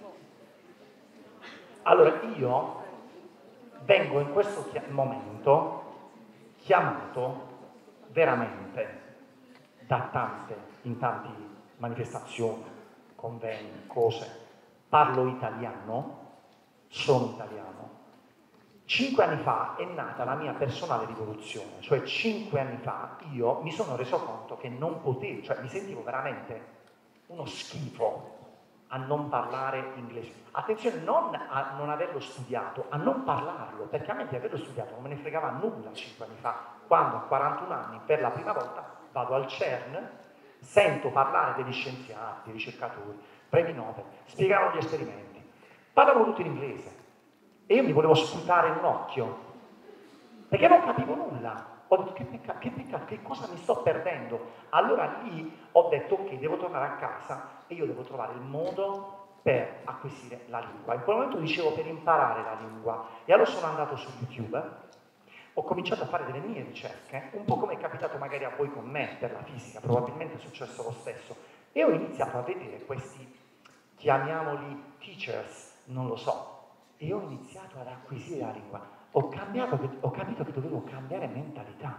[SPEAKER 1] Allora io vengo in questo momento chiamato veramente da tante, in tante manifestazioni, convegni, cose. Parlo italiano, sono italiano, Cinque anni fa è nata la mia personale rivoluzione, cioè cinque anni fa io mi sono reso conto che non potevo, cioè mi sentivo veramente uno schifo a non parlare inglese. Attenzione, non a non averlo studiato, a non parlarlo, perché a me di averlo studiato non me ne fregava nulla cinque anni fa, quando a quarantuno anni per la prima volta vado al CERN, sento parlare degli scienziati, dei ricercatori, premi Nobel, spiegavano gli esperimenti, parlavano tutti in inglese. E io mi volevo sputare un occhio, perché non capivo nulla. Ho detto, che peccato, che peccato, che cosa mi sto perdendo? Allora lì ho detto, ok, devo tornare a casa e io devo trovare il modo per acquisire la lingua. In quel momento dicevo per imparare la lingua. E allora sono andato su YouTube, ho cominciato a fare delle mie ricerche, un po' come è capitato magari a voi con me per la fisica, probabilmente è successo lo stesso. E ho iniziato a vedere questi, chiamiamoli teachers, non lo so, e ho iniziato ad acquisire la lingua. Ho, cambiato, ho capito che dovevo cambiare mentalità.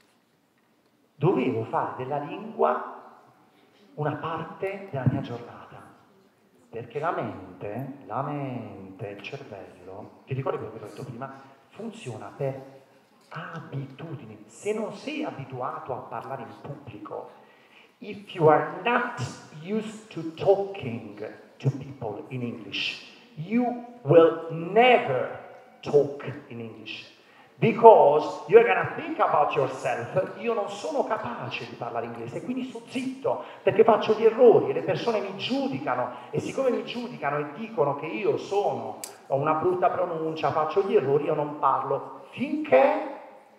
[SPEAKER 1] Dovevo fare della lingua una parte della mia giornata. Perché la mente, la mente, il cervello, ti ricordi quello che ho detto prima? Funziona per abitudini. Se non sei abituato a parlare in pubblico, if you are not used to talking to people in English, you will never talk in English because you're gonna think about yourself. Io non sono capace di parlare inglese, quindi sto zitto perché faccio gli errori e le persone mi giudicano, e siccome mi giudicano e dicono che io sono, ho una brutta pronuncia, faccio gli errori, io non parlo finché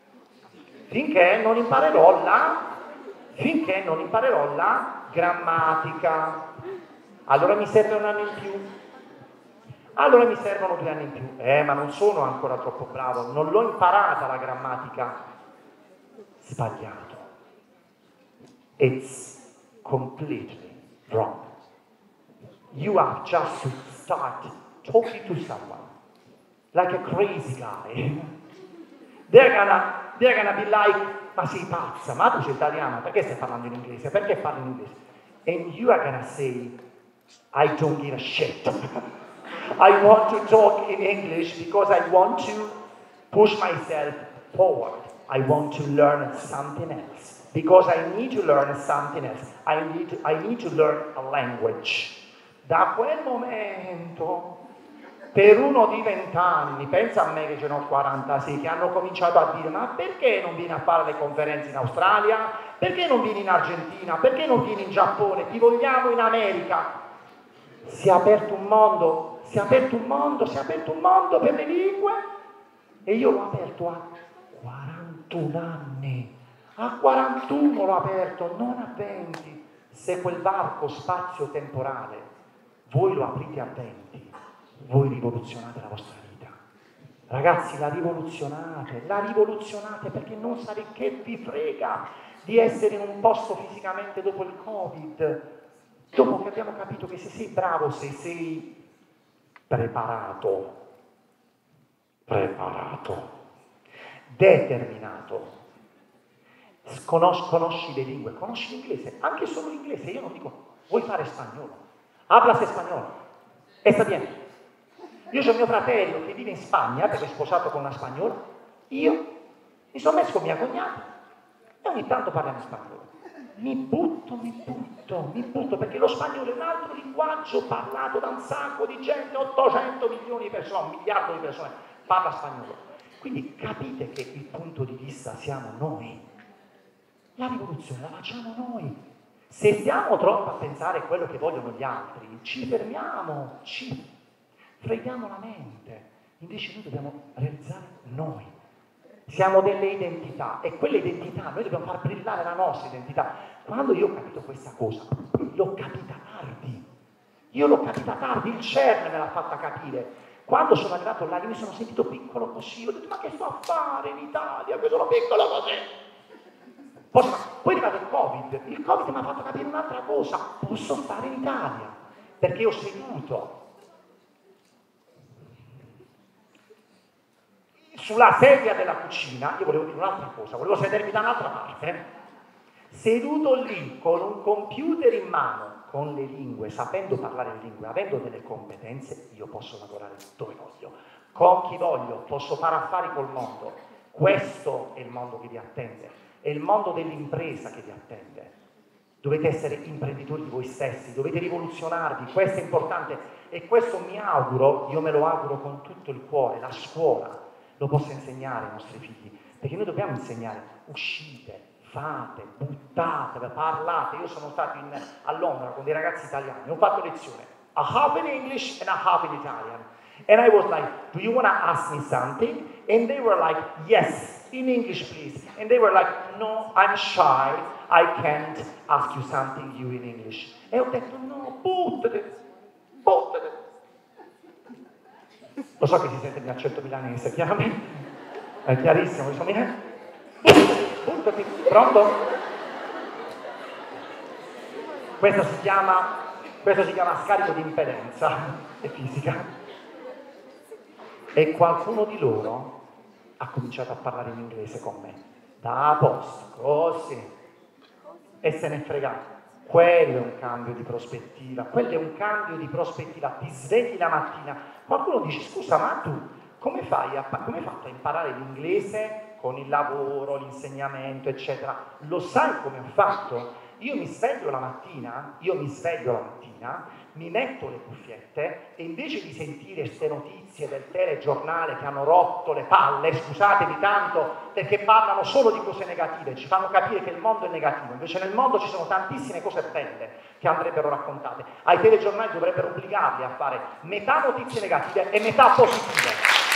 [SPEAKER 1] finché non imparerò la finché non imparerò la grammatica. Allora mi serve un anno in più. Allora mi servono due anni in più. Eh, ma non sono ancora troppo bravo, non l'ho imparata la grammatica. Sbagliato. It's completely wrong. You have just to start talking to someone like a crazy guy. They're gonna, they're gonna be like, ma sei pazza, ma tu sei italiana, perché stai parlando in inglese? Perché parli in inglese? And you are gonna say, I don't give a shit. I want to talk in English because I want to push myself forward. I want to learn something else because I need to learn something else. I need to, I need to learn a language. Da quel momento, per uno di vent'anni, pensa a me che ce ne ho quarantasei, che hanno cominciato a dire, ma perché non vieni a fare le conferenze in Australia? Perché non vieni in Argentina? Perché non vieni in Giappone? Ti vogliamo in America. Si è aperto un mondo. Si è aperto un mondo, si è aperto un mondo per le lingue, e io l'ho aperto a quarantuno anni, a quarantuno l'ho aperto, non a venti. Se quel varco spazio-temporale voi lo aprite a venti, voi rivoluzionate la vostra vita. Ragazzi, la rivoluzionate, la rivoluzionate, perché non sapete che vi frega di essere in un posto fisicamente dopo il Covid, dopo che abbiamo capito che se sei bravo, se sei preparato, preparato, determinato, conosci, conosci le lingue, conosci l'inglese, anche solo l'inglese. Io non dico, vuoi fare spagnolo? Hablas español, está bien. Io ho mio fratello che vive in Spagna, perché è sposato con una spagnola, io mi sono messo con mia cognata e ogni tanto parliamo in spagnolo. Mi butto, mi butto, mi butto, perché lo spagnolo è un altro linguaggio parlato da un sacco di gente, ottocento milioni di persone, un miliardo di persone parla spagnolo. Quindi capite che il punto di vista siamo noi. La rivoluzione la facciamo noi. Se stiamo troppo a pensare a quello che vogliono gli altri, ci fermiamo, ci freghiamo la mente. Invece noi dobbiamo realizzare noi. Siamo delle identità, e quelle identità, noi dobbiamo far brillare la nostra identità. Quando io ho capito questa cosa, l'ho capita tardi. Io l'ho capita tardi, il CERN me l'ha fatta capire. Quando sono arrivato là, io mi sono sentito piccolo così, ho detto, ma che sto a fare in Italia, che sono piccolo così? Poi, poi è arrivato il Covid, il Covid mi ha fatto capire un'altra cosa, posso stare in Italia, perché ho seduto sulla sedia della cucina, io volevo dire un'altra cosa, volevo sedermi da un'altra parte, seduto lì con un computer in mano, con le lingue, sapendo parlare le lingue, avendo delle competenze, io posso lavorare dove voglio. con chi voglio, posso fare affari col mondo. Questo è il mondo che vi attende, è il mondo dell'impresa che vi attende. Dovete essere imprenditori di voi stessi, dovete rivoluzionarvi, questo è importante e questo mi auguro, io me lo auguro con tutto il cuore, la scuola lo possa insegnare ai nostri figli, perché noi dobbiamo insegnare, uscite, fate, buttate, parlate. Io sono stato in, a Londra con dei ragazzi italiani, ho fatto lezione, a half in English and a half in Italian. And I was like, do you want to ask me something? And they were like, yes, in English please. And they were like, no, I'm shy, I can't ask you something you in English. E ho detto, no, buttati, buttati. Lo so che si sente il mio accento milanese, chiaramente, è chiarissimo, mi sono buttati, buttati, pronto? Questo si chiama, questo si chiama scarico di impedenza e fisica. E qualcuno di loro ha cominciato a parlare in inglese con me, da posto, così, e se ne è fregato. Quello è un cambio di prospettiva, quello è un cambio di prospettiva. Ti svegli la mattina, qualcuno dice, scusa, ma tu come fai a, come hai fatto a imparare l'inglese con il lavoro, l'insegnamento, eccetera? Lo sai come ho fatto? Io mi sveglio la mattina, io mi sveglio la mattina, mi metto le cuffiette e invece di sentire queste notizie del telegiornale che hanno rotto le palle, scusatemi tanto, perché parlano solo di cose negative, ci fanno capire che il mondo è negativo, invece nel mondo ci sono tantissime cose belle che andrebbero raccontate. Ai telegiornali dovrebbero obbligarli a fare metà notizie negative e metà positive.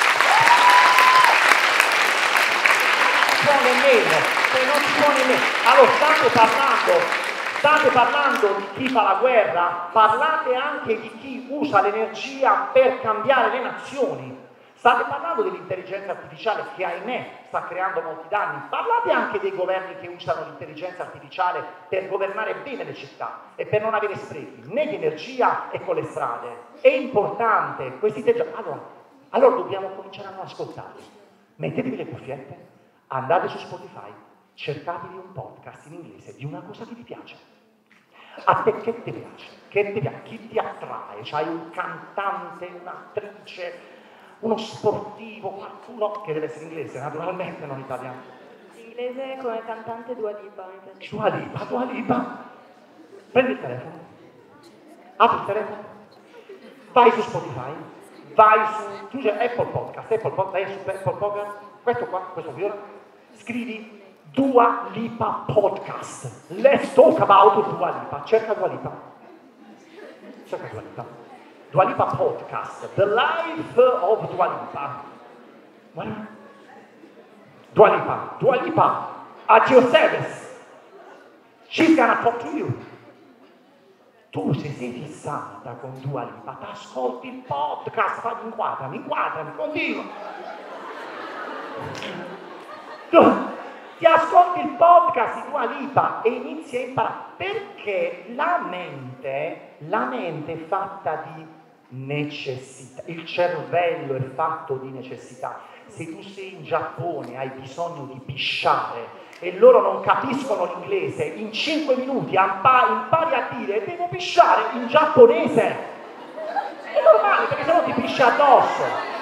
[SPEAKER 1] Non si può nemmeno, se non si può nemmeno. Allora state parlando State parlando di chi fa la guerra, parlate anche di chi usa l'energia per cambiare le nazioni. State parlando dell'intelligenza artificiale che, ahimè, sta creando molti danni. Parlate anche dei governi che usano l'intelligenza artificiale per governare bene le città e per non avere sprechi, né di energia e con le strade. È importante, questi te- allora, allora dobbiamo cominciare a non ascoltarli. Mettetevi le cuffiette, andate su Spotify, cercatevi un podcast in inglese di una cosa che vi piace. A te che ti piace? Che ti piace? Chi ti attrae? C'hai un cantante, un'attrice, uno sportivo, qualcuno che deve essere inglese, naturalmente, non italiano.
[SPEAKER 8] Inglese come cantante Dua Lipa, mi piace.
[SPEAKER 1] Dua Lipa, Dua Lipa. Prendi il telefono, apri il telefono, vai su Spotify, vai su, tu c'è Apple Podcast, Apple Podcast, vai su Apple Podcast, questo qua, questo viola, scrivi Dua Lipa Podcast. Let's talk about Dua Lipa. Cerca Dua Lipa. Cerca Dua Lipa. Dua Lipa Podcast. The Life of Dua Lipa. Guarda. Dua Lipa. Dua Lipa. At your service. She's gonna talk to you. Tu se sei fissata con Dua Lipa, ti ascolti il podcast, fai inquadrami, inquadrami, continua. Tu ti ascolti il podcast di Dua Lipa e inizi a imparare, perché la mente, la mente è fatta di necessità, il cervello è fatto di necessità. Se tu sei in Giappone, hai bisogno di pisciare e loro non capiscono l'inglese, in cinque minuti impari a dire devo pisciare in giapponese. È normale, perché sennò ti pisci addosso.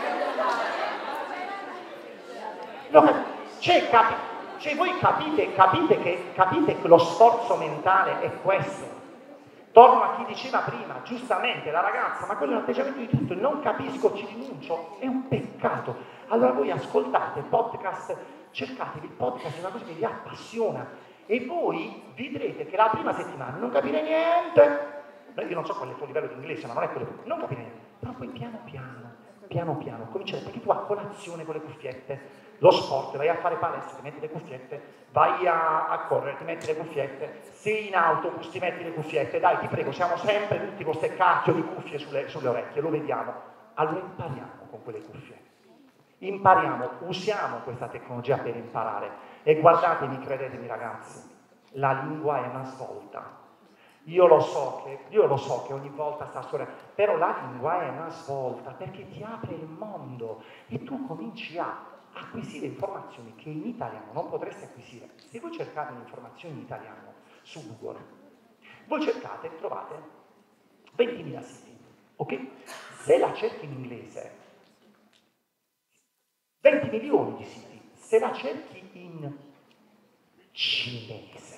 [SPEAKER 1] No, cioè, capi, cioè voi capite, capite, che, capite che lo sforzo mentale è questo. Torno a chi diceva prima, giustamente, la ragazza, ma quello è l'atteggiamento di tutto, non capisco, ci rinuncio, è un peccato. Allora voi ascoltate podcast, cercatevi il podcast, è una cosa che vi appassiona e voi vedrete che la prima settimana non capire niente. Io non so qual è il tuo livello di inglese, ma non è quello, non capire niente. Però poi piano piano, piano piano, cominciate, perché tu a colazione con le cuffiette, lo sport, vai a fare palestra, ti metti le cuffiette, vai a, a correre, ti metti le cuffiette, sei in autobus, ti metti le cuffiette, dai, ti prego, siamo sempre tutti con queste cacchio di cuffie sulle, sulle orecchie, lo vediamo. Allora impariamo con quelle cuffie, impariamo, usiamo questa tecnologia per imparare e guardatemi, credetemi ragazzi, la lingua è una svolta. Io lo so che, io lo so che ogni volta sta storia, però la lingua è una svolta perché ti apre il mondo e tu cominci a acquisire informazioni che in italiano non potresti acquisire. Se voi cercate un'informazione in italiano su Google, voi cercate e trovate ventimila siti, ok? Se la cerchi in inglese, cerchi milioni di siti, se la cerchi in cinese,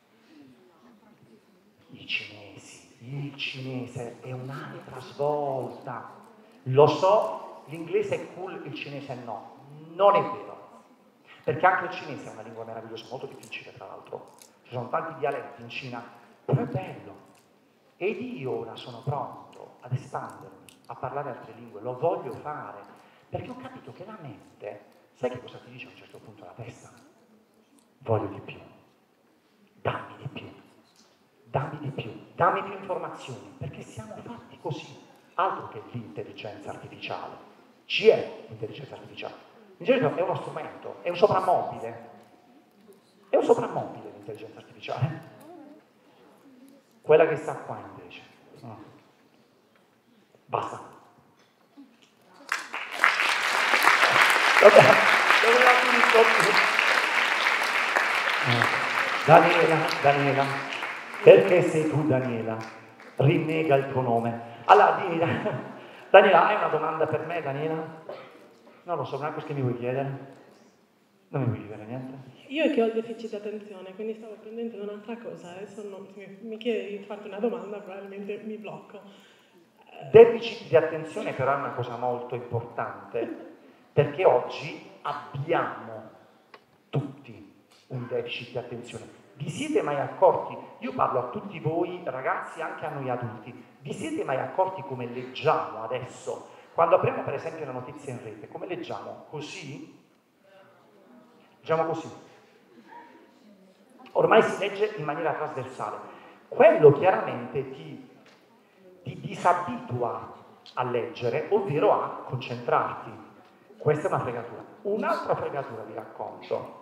[SPEAKER 1] i cinesi, il cinese è un'altra svolta. Lo so, l'inglese è cool, il cinese no. Non è vero, perché anche il cinese è una lingua meravigliosa, molto difficile tra l'altro. Ci sono tanti dialetti in Cina, però è bello. Ed io ora sono pronto ad espandermi, a parlare altre lingue, lo voglio fare, perché ho capito che la mente, sai che cosa ti dice a un certo punto la testa? Voglio di più, dammi di più, dammi di più, dammi più informazioni, perché siamo fatti così, altro che l'intelligenza artificiale. Ci è l'intelligenza artificiale. L'intelligenza è uno strumento, è un soprammobile, è un soprammobile l'intelligenza artificiale. Quella che sta qua invece. No. Basta. Vabbè, dove la finisco? Daniela, Daniela, perché sei tu Daniela? Rinnega il tuo nome. Allora, Daniela, Daniela, hai una domanda per me, Daniela? Non lo so, non è cosa che mi vuoi chiedere? Non mi vuoi chiedere niente?
[SPEAKER 6] Io è che ho il deficit di attenzione, quindi stavo prendendo un'altra cosa, adesso non, mi chiedi di farti una domanda, probabilmente mi blocco.
[SPEAKER 1] Deficit di attenzione però è una cosa molto importante, perché oggi abbiamo tutti un deficit di attenzione. Vi siete mai accorti, io parlo a tutti voi ragazzi, anche a noi adulti, vi siete mai accorti come leggiamo adesso? Quando apriamo per esempio una notizia in rete, come leggiamo? Così? Leggiamo così. Ormai si legge in maniera trasversale. Quello chiaramente ti, ti disabitua a leggere, ovvero a concentrarti. Questa è una fregatura. Un'altra fregatura vi racconto.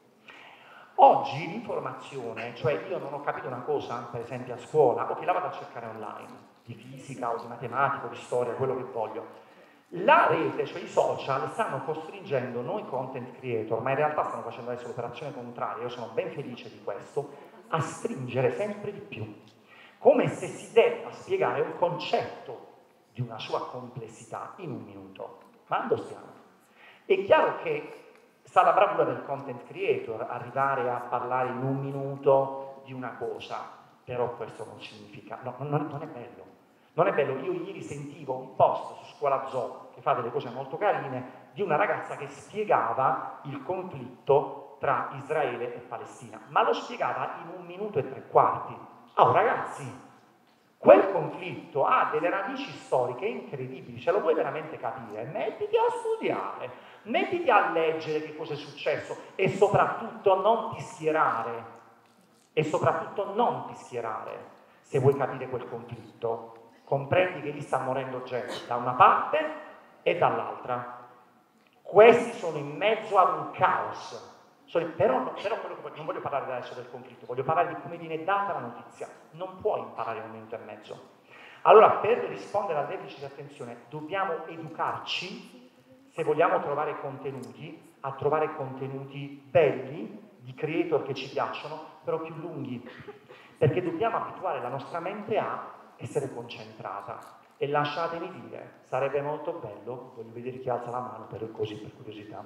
[SPEAKER 1] Oggi l'informazione, cioè io non ho capito una cosa, per esempio a scuola, o che la vado a cercare online, di fisica o di matematica o di storia, quello che voglio. La rete, cioè i social, stanno costringendo noi content creator, ma in realtà stanno facendo adesso l'operazione contraria, io sono ben felice di questo, a stringere sempre di più. Come se si debba spiegare un concetto di una sua complessità in un minuto. Ma dove stiamo? È chiaro che sta la bravura del content creator arrivare a parlare in un minuto di una cosa, però questo non significa, no, non, non è bello. Non è bello, io ieri sentivo un post su Scuola Zoo, che fa delle cose molto carine, di una ragazza che spiegava il conflitto tra Israele e Palestina, ma lo spiegava in un minuto e tre quarti. Oh ragazzi, quel conflitto ha delle radici storiche incredibili, se lo vuoi veramente capire, mettiti a studiare, mettiti a leggere che cosa è successo e soprattutto non ti schierare, e soprattutto non ti schierare se vuoi capire quel conflitto. Comprendi che lì sta morendo gente da una parte e dall'altra. Questi sono in mezzo ad un caos. Però, però non voglio parlare adesso del conflitto, voglio parlare di come viene data la notizia. Non puoi imparare un minuto e mezzo. Allora, per rispondere al deficit di attenzione, dobbiamo educarci, se vogliamo trovare contenuti, a trovare contenuti belli, di creator che ci piacciono, però più lunghi. Perché dobbiamo abituare la nostra mente a essere concentrata. E lasciatemi dire, sarebbe molto bello, voglio vedere chi alza la mano per così, per curiosità,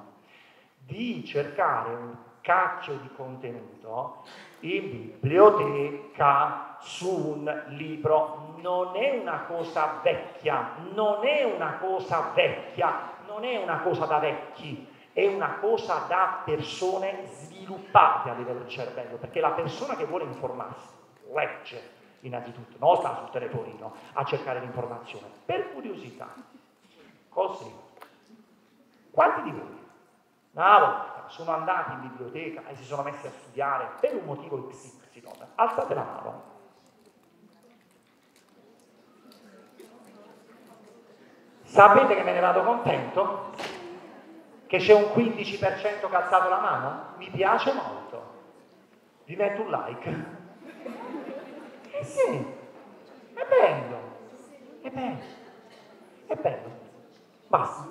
[SPEAKER 1] di cercare un cacchio di contenuto in biblioteca, su un libro. Non è una cosa vecchia, non è una cosa vecchia, non è una cosa da vecchi, è una cosa da persone sviluppate a livello di cervello, perché la persona che vuole informarsi legge innanzitutto, non sta sul telefonino a cercare l'informazione, per curiosità. Così. Quanti di voi una volta sono andati in biblioteca e si sono messi a studiare per un motivo X Y? Alzate la mano. Sapete che me ne vado contento? Che c'è un quindici per cento che ha alzato la mano? Mi piace molto. Vi metto un like. Eh sì, è bello, è bello, è bello. Basta.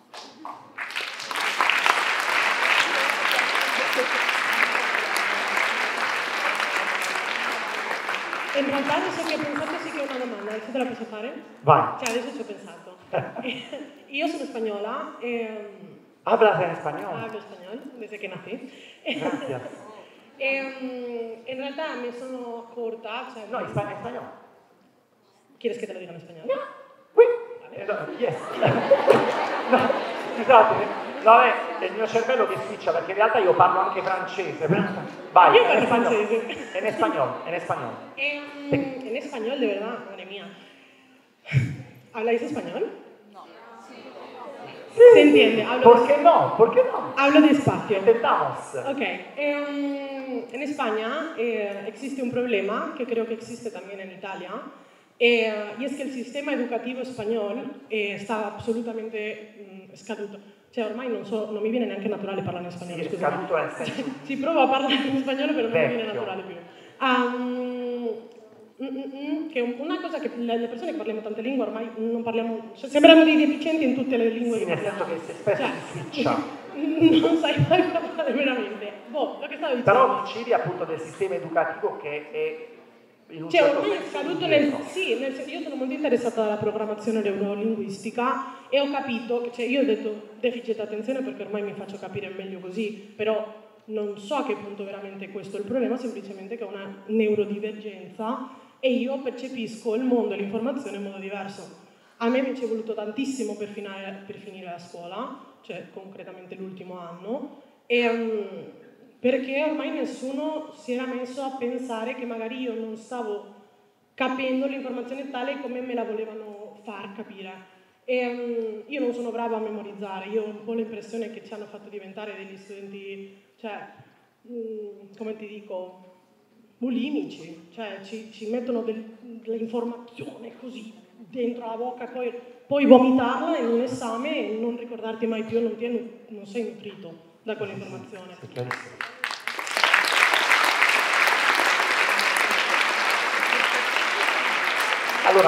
[SPEAKER 6] In realtà adesso che ho pensato sì che ho una domanda, adesso te la posso fare?
[SPEAKER 1] Vai.
[SPEAKER 6] Cioè adesso ci ho pensato. Io sono spagnola e
[SPEAKER 1] Hablas en español.
[SPEAKER 6] Hablo español desde que nací.
[SPEAKER 1] Gracias.
[SPEAKER 6] E, um, in realtà mi sono accorta... Cioè,
[SPEAKER 1] No, in spa- in spagnolo.
[SPEAKER 6] ¿Quieres que te lo diga en español?
[SPEAKER 1] No. Oui. Eh, no, yes. No, scusate, no, è il mio cervello che spiccia perché in realtà io parlo anche francese. Vai,
[SPEAKER 6] Io
[SPEAKER 1] en
[SPEAKER 6] parlo
[SPEAKER 1] español.
[SPEAKER 6] francese.
[SPEAKER 1] En español, en español.
[SPEAKER 6] Eh, en español, de verdad, madre mía. ¿Habláis español? No. ¿Se entiende? Hablo
[SPEAKER 1] ¿Por qué no? ¿Por qué no?
[SPEAKER 6] Hablo despacio.
[SPEAKER 1] Intentamos.
[SPEAKER 6] Ok. Eh, en España eh, existe un problema que creo que existe también en Italia. Eh, y es que el sistema educativo espagnolo eh, sta assolutamente mh, scaduto. Cioè ormai non, so, non mi viene neanche naturale parlare in spagnolo.
[SPEAKER 1] Sì, è
[SPEAKER 6] scusami.
[SPEAKER 1] scaduto nel senso.
[SPEAKER 6] Ci provo a parlare in spagnolo, però non mi viene
[SPEAKER 1] Vecchio.
[SPEAKER 6] naturale più. Um, mm, mm, mm, che una cosa che le, le persone che parliamo tante lingue ormai non parliamo, cioè, sembriamo dei deficienti in tutte le lingue.
[SPEAKER 1] Sì, nel senso che spesso
[SPEAKER 6] Cioè,
[SPEAKER 1] si switcha.
[SPEAKER 6] non sai mai parlare veramente. Boh, lo che stavo dicendo.
[SPEAKER 1] Però dicevi appunto del sistema educativo che è in un
[SPEAKER 6] Cioè,
[SPEAKER 1] certo
[SPEAKER 6] ormai è
[SPEAKER 1] senso
[SPEAKER 6] scaduto nel...
[SPEAKER 1] indietro.
[SPEAKER 6] Sì, nel senso, io sono molto interessata alla programmazione neurolinguistica e ho capito, che, cioè io ho detto deficit attenzione perché ormai mi faccio capire meglio così, però non so a che punto veramente questo è il problema, semplicemente che ho una neurodivergenza e io percepisco il mondo e l'informazione in modo diverso. A me mi ci è voluto tantissimo per finire, per finire la scuola, cioè concretamente l'ultimo anno, e... Um, perché ormai nessuno si era messo a pensare che magari io non stavo capendo l'informazione tale come me la volevano far capire. E, um, io non sono brava a memorizzare, io ho un po' l'impressione che ci hanno fatto diventare degli studenti, cioè, um, come ti dico, bulimici, cioè ci, ci mettono del, dell'informazione così dentro la bocca, poi puoi vomitarla in un esame e non ricordarti mai più, non, ti è, non sei nutrito da quell'informazione.
[SPEAKER 1] Sì, chiarissimo. Allora,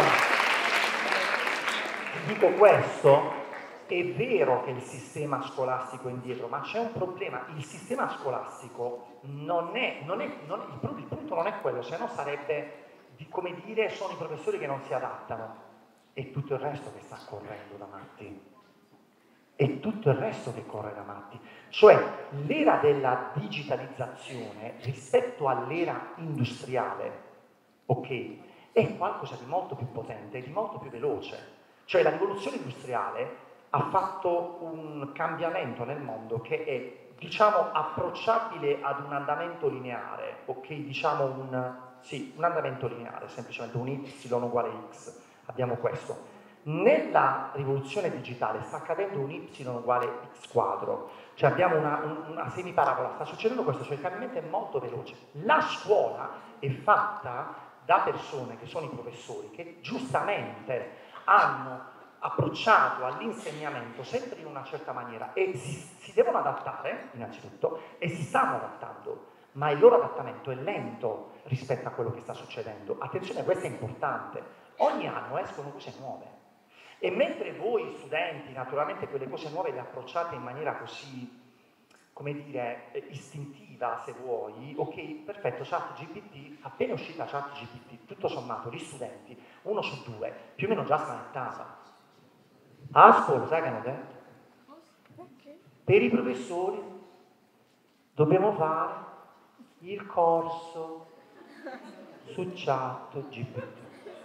[SPEAKER 1] dico questo, è vero che il sistema scolastico è indietro, ma c'è un problema, il sistema scolastico non è, non è, non è il punto non è quello, se no sarebbe, di, come dire, sono i professori che non si adattano, è tutto il resto che sta correndo da matti, è tutto il resto che corre da matti, cioè l'era della digitalizzazione rispetto all'era industriale, ok? È qualcosa di molto più potente, di molto più veloce. Cioè la rivoluzione industriale ha fatto un cambiamento nel mondo che è, diciamo, approcciabile ad un andamento lineare, ok? Diciamo un, sì, un andamento lineare, semplicemente un y uguale x, abbiamo questo. Nella rivoluzione digitale sta accadendo un y uguale x quadro, cioè abbiamo una, una semiparabola, sta succedendo questo, cioè il cambiamento è molto veloce. La scuola è fatta da persone che sono i professori, che giustamente hanno approcciato all'insegnamento sempre in una certa maniera e si, si devono adattare, innanzitutto, e si stanno adattando, ma il loro adattamento è lento rispetto a quello che sta succedendo. Attenzione, questo è importante. Ogni anno escono cose nuove. E mentre voi studenti, naturalmente quelle cose nuove le approcciate in maniera così, come dire, istintiva se vuoi, ok, perfetto, ChatGPT, appena uscita ChatGPT, tutto sommato, gli studenti, uno su due, più o meno già smanettava. A scuola, sai che hanno detto? Per i professori dobbiamo fare il corso su ChatGPT.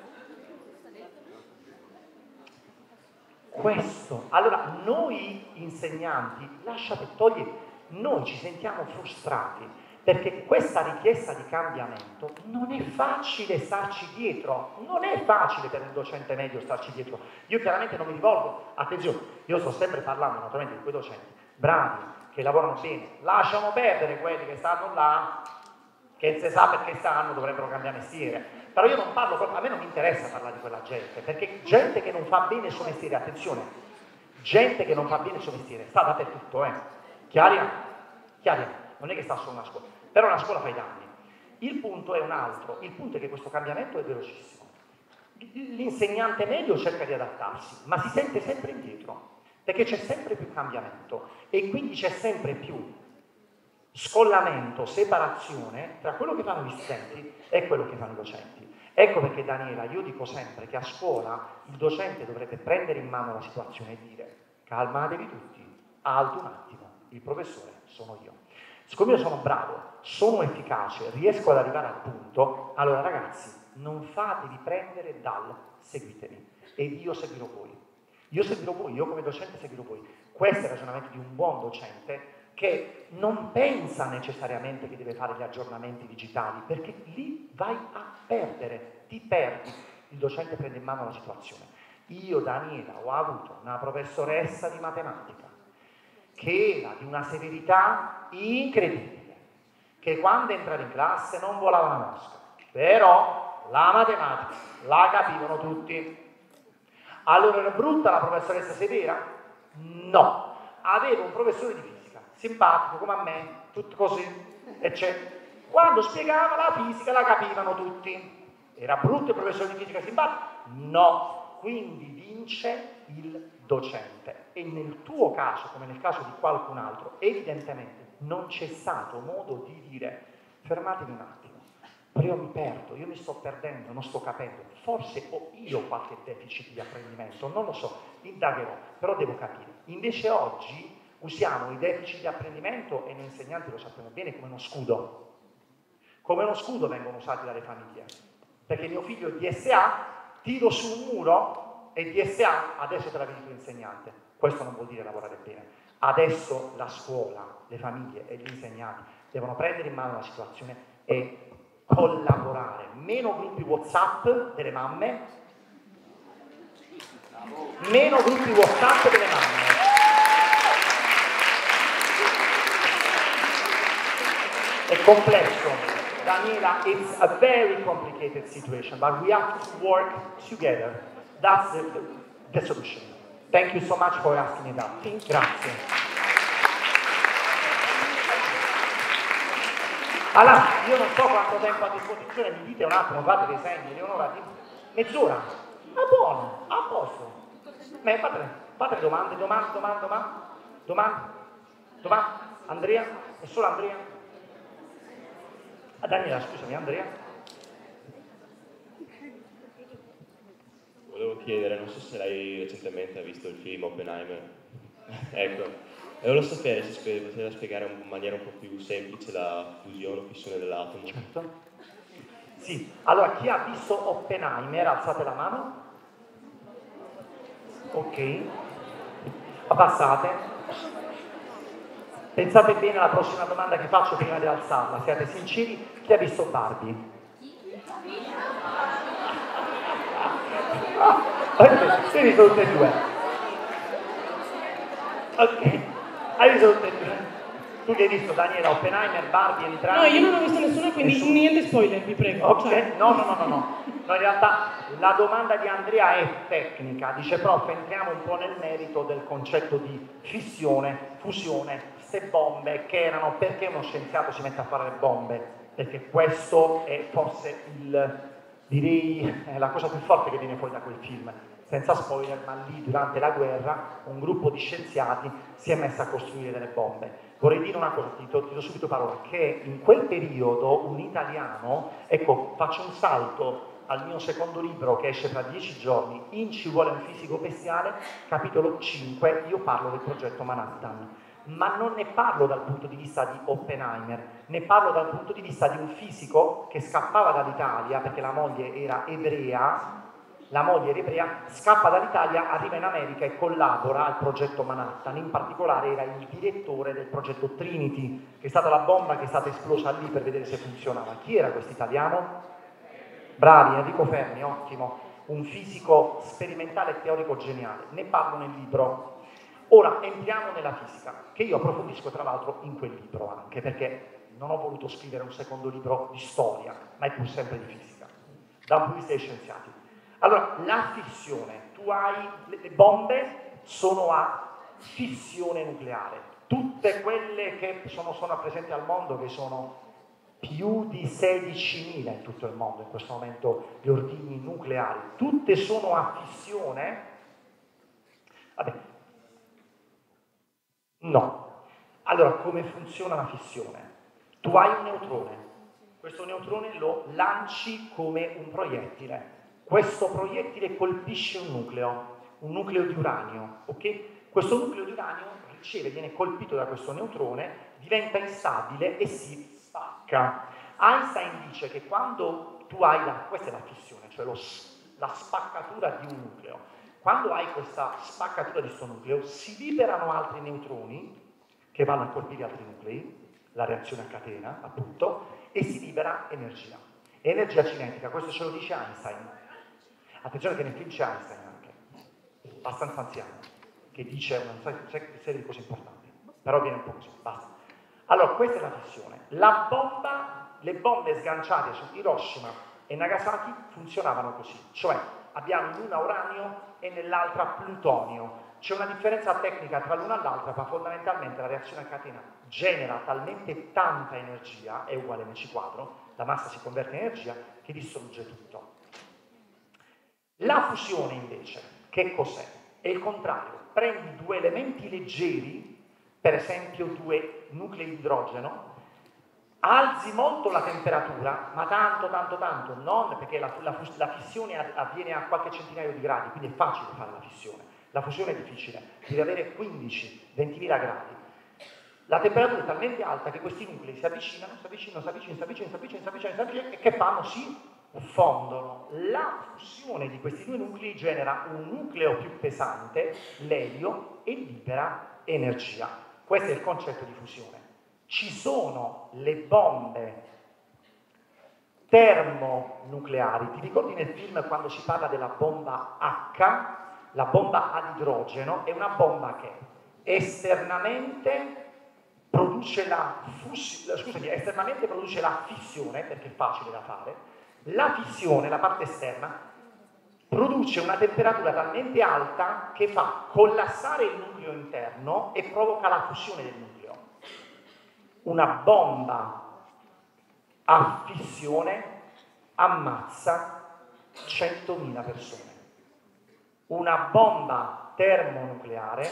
[SPEAKER 1] Questo, allora noi insegnanti, lasciate togliere, noi ci sentiamo frustrati perché questa richiesta di cambiamento non è facile starci dietro, non è facile per un docente medio starci dietro. Io chiaramente non mi rivolgo, attenzione, io sto sempre parlando naturalmente di quei docenti bravi, che lavorano bene, lasciamo perdere quelli che stanno là, che se sa perché stanno dovrebbero cambiare mestiere. Però io non parlo, a me non mi interessa parlare di quella gente, perché gente che non fa bene il suo mestiere, attenzione, gente che non fa bene il suo mestiere, sta dappertutto, eh. Chiari? Chiari? Non è che sta solo una scuola, però una scuola fa i danni. Il punto è un altro, il punto è che questo cambiamento è velocissimo. L'insegnante medio cerca di adattarsi, ma si sente sempre indietro, perché c'è sempre più cambiamento e quindi c'è sempre più scollamento, separazione tra quello che fanno gli studenti e quello che fanno i docenti. Ecco perché, Daniela, io dico sempre che a scuola il docente dovrebbe prendere in mano la situazione e dire calmatevi tutti, Alto un attimo, il professore sono io. Siccome io sono bravo, sono efficace, riesco ad arrivare al punto, allora ragazzi, non fatevi prendere dal seguitemi ed io seguirò voi. Io seguirò voi, io come docente seguirò voi. Questo è il ragionamento di un buon docente che non pensa necessariamente che deve fare gli aggiornamenti digitali, perché lì vai a perdere, ti perdi. Il docente prende in mano la situazione. Io, Daniela, ho avuto una professoressa di matematica che era di una severità incredibile, che quando entrava in classe non volava la mosca, però la matematica la capivano tutti. Allora era brutta la professoressa severa? No, aveva un professore di fisica, simpatico come a me, tutto così, eccetera. Quando spiegava la fisica la capivano tutti. Era brutto il professore di fisica simpatico? No, quindi vince il docente. E nel tuo caso, come nel caso di qualcun altro, evidentemente non c'è stato modo di dire fermatevi un attimo, però io mi perdo, io mi sto perdendo, non sto capendo, forse ho io qualche deficit di apprendimento, non lo so, indagherò, però devo capire. Invece oggi usiamo i deficit di apprendimento, e noi insegnanti lo sappiamo bene, come uno scudo. Come uno scudo vengono usati dalle famiglie, perché mio figlio è D S A, tiro su un muro e D S A, adesso te la vedi tu insegnante. Questo non vuol dire lavorare bene. Adesso la scuola, le famiglie e gli insegnanti devono prendere in mano la situazione e collaborare. Meno gruppi WhatsApp delle mamme, meno gruppi WhatsApp delle mamme. È complesso. Daniela, it's a very complicated situation, but we have to work together. That's the, the, the solution. Thank you so much for asking me that. Grazie. Allora, io non so quanto tempo a disposizione, mi dite un attimo, fate dei segni, Leonora, mezz'ora. Ma buono, a posto. Beh, fate, fate domande, domande, domande, domande, domande, domande. Andrea? È solo Andrea? Ah, Daniela, scusami, Andrea?
[SPEAKER 3] Volevo chiedere, non so se lei recentemente ha visto il film Oppenheimer. Ecco, e volevo sapere se spe- poteva spiegare in maniera un po' più semplice la fusione o fissione dell'atomo.
[SPEAKER 1] Certo. Sì, allora chi ha visto Oppenheimer, alzate la mano. Ok. Abbassate. Pensate bene alla prossima domanda che faccio prima di alzarla, siate sinceri, chi ha visto Barbie? Ok, hai visto tutte e due? Ok, hai visto tutte e due? Tu che hai visto Daniela, Oppenheimer, Barbie, entrambi?
[SPEAKER 6] No, io non ho visto nessuno, quindi
[SPEAKER 1] Nessuno.
[SPEAKER 6] niente spoiler, vi prego.
[SPEAKER 1] Ok,
[SPEAKER 6] Cioè.
[SPEAKER 1] no, no, no, no, no. No, in realtà la domanda di Andrea è tecnica, dice prof, entriamo un po' nel merito del concetto di fissione, fusione, queste bombe che erano, perché uno scienziato si mette a fare le bombe? Perché questo è forse il, direi, la cosa più forte che viene fuori da quel film. Senza spoiler, ma lì durante la guerra un gruppo di scienziati si è messo a costruire delle bombe. Vorrei dire una cosa, ti do, ti do subito parola, che in quel periodo un italiano, ecco, faccio un salto al mio secondo libro che esce tra dieci giorni, In ci vuole un fisico bestiale, capitolo cinque, io parlo del progetto Manhattan, ma non ne parlo dal punto di vista di Oppenheimer, ne parlo dal punto di vista di un fisico che scappava dall'Italia perché la moglie era ebrea, la moglie era ebrea, scappa dall'Italia, arriva in America e collabora al progetto Manhattan, in particolare era il direttore del progetto Trinity, che è stata la bomba che è stata esplosa lì per vedere se funzionava. Chi era questo italiano? Bravi, Enrico Fermi, ottimo, un fisico sperimentale e teorico geniale, ne parlo nel libro. Ora entriamo nella fisica, che io approfondisco tra l'altro in quel libro anche, perché non ho voluto scrivere un secondo libro di storia, ma è pur sempre di fisica, da un punto di vista dei scienziati. Allora, la fissione, tu hai, le, le bombe sono a fissione nucleare, tutte quelle che sono, sono presenti al mondo, che sono più di sedicimila in tutto il mondo in questo momento, gli ordigni nucleari, tutte sono a fissione. Vabbè, no. Allora, come funziona la fissione? Tu hai un neutrone, questo neutrone lo lanci come un proiettile, questo proiettile colpisce un nucleo, un nucleo di uranio, ok? Questo nucleo di uranio riceve, viene colpito da questo neutrone, diventa instabile e si spacca. Einstein dice che quando tu hai la, questa è la fissione, cioè lo, la spaccatura di un nucleo, quando hai questa spaccatura di questo nucleo si liberano altri neutroni che vanno a colpire altri nuclei, la reazione a catena appunto, e si libera energia. Energia cinetica, questo ce lo dice Einstein. Attenzione che nel film c'è Einstein anche, abbastanza anziano, che dice una serie di cose importanti, però viene un po' così, basta. Allora, questa è la fissione. La bomba, le bombe sganciate su Hiroshima e Nagasaki funzionavano così, cioè abbiamo in una uranio e nell'altra plutonio. C'è una differenza tecnica tra l'una e l'altra, ma fondamentalmente la reazione a catena genera talmente tanta energia, è uguale a mc quadro, la massa si converte in energia, che distrugge tutto. La fusione invece, che cos'è? È il contrario, prendi due elementi leggeri, per esempio due nuclei di idrogeno, alzi molto la temperatura, ma tanto, tanto, tanto, non perché la, la, la fissione avviene a qualche centinaio di gradi, quindi è facile fare la fissione. La fusione è difficile, devi avere quindici ventimila gradi. La temperatura è talmente alta che questi nuclei si avvicinano, si avvicinano, si avvicinano, si avvicinano, si avvicinano, si avvicinano, si avvicinano, e che fanno? Si fondono. La fusione di questi due nuclei genera un nucleo più pesante, l'elio, e libera energia. Questo è il concetto di fusione. Ci sono le bombe termonucleari. Ti ricordi nel film quando si parla della bomba H? La bomba ad idrogeno è una bomba che esternamente produce la, fus- scusami, esternamente produce la fissione, perché è facile da fare. La fissione, la parte esterna, produce una temperatura talmente alta che fa collassare il nucleo interno e provoca la fusione del nucleo. Una bomba a fissione ammazza centomila persone. Una bomba termonucleare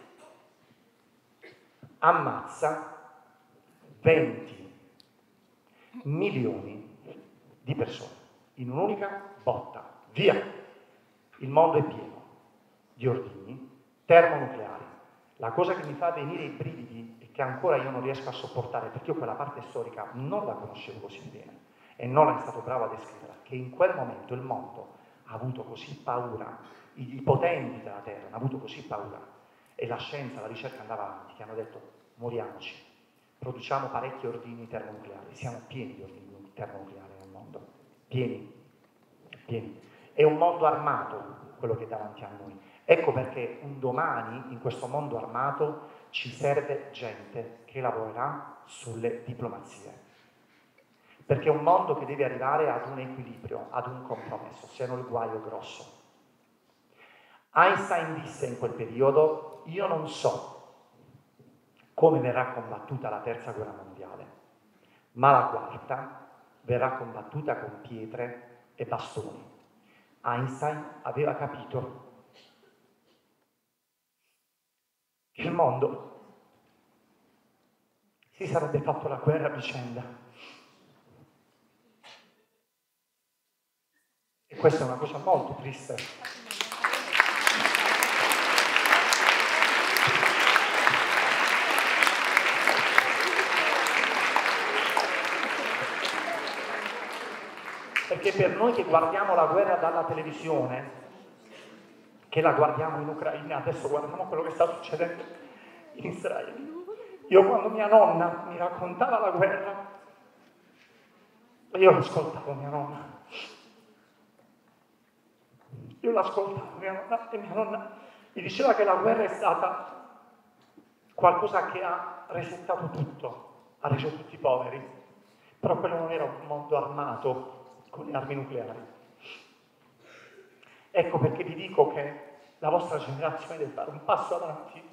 [SPEAKER 1] ammazza venti milioni di persone in un'unica botta. Via! Il mondo è pieno di ordigni termonucleari. La cosa che mi fa venire i brividi e che ancora io non riesco a sopportare, perché io quella parte storica non la conoscevo così bene e non è stato bravo a descriverla, che in quel momento il mondo ha avuto così paura, i potenti della Terra hanno avuto così paura e la scienza, la ricerca andava avanti, che hanno detto moriamoci, produciamo parecchi ordigni termonucleari, siamo pieni di ordigni termonucleari nel mondo, pieni, pieni. È un mondo armato quello che è davanti a noi. Ecco perché un domani in questo mondo armato ci serve gente che lavorerà sulle diplomazie. Perché è un mondo che deve arrivare ad un equilibrio, ad un compromesso, se no il guaio è grosso. Einstein disse in quel periodo: io non so come verrà combattuta la terza guerra mondiale, ma la quarta verrà combattuta con pietre e bastoni. Einstein aveva capito che il mondo si sarebbe fatto la guerra a vicenda. E questa è una cosa molto triste. Perché per noi che guardiamo la guerra dalla televisione, che la guardiamo in Ucraina, adesso guardiamo quello che sta succedendo in Israele. Io quando mia nonna mi raccontava la guerra, io ascoltavo mia nonna. Io l'ascoltavo mia nonna e mia nonna mi diceva che la guerra è stata qualcosa che ha resettato tutto, ha reso tutti poveri, però quello non era un mondo armato con le armi nucleari. Ecco perché vi dico che la vostra generazione deve fare un passo avanti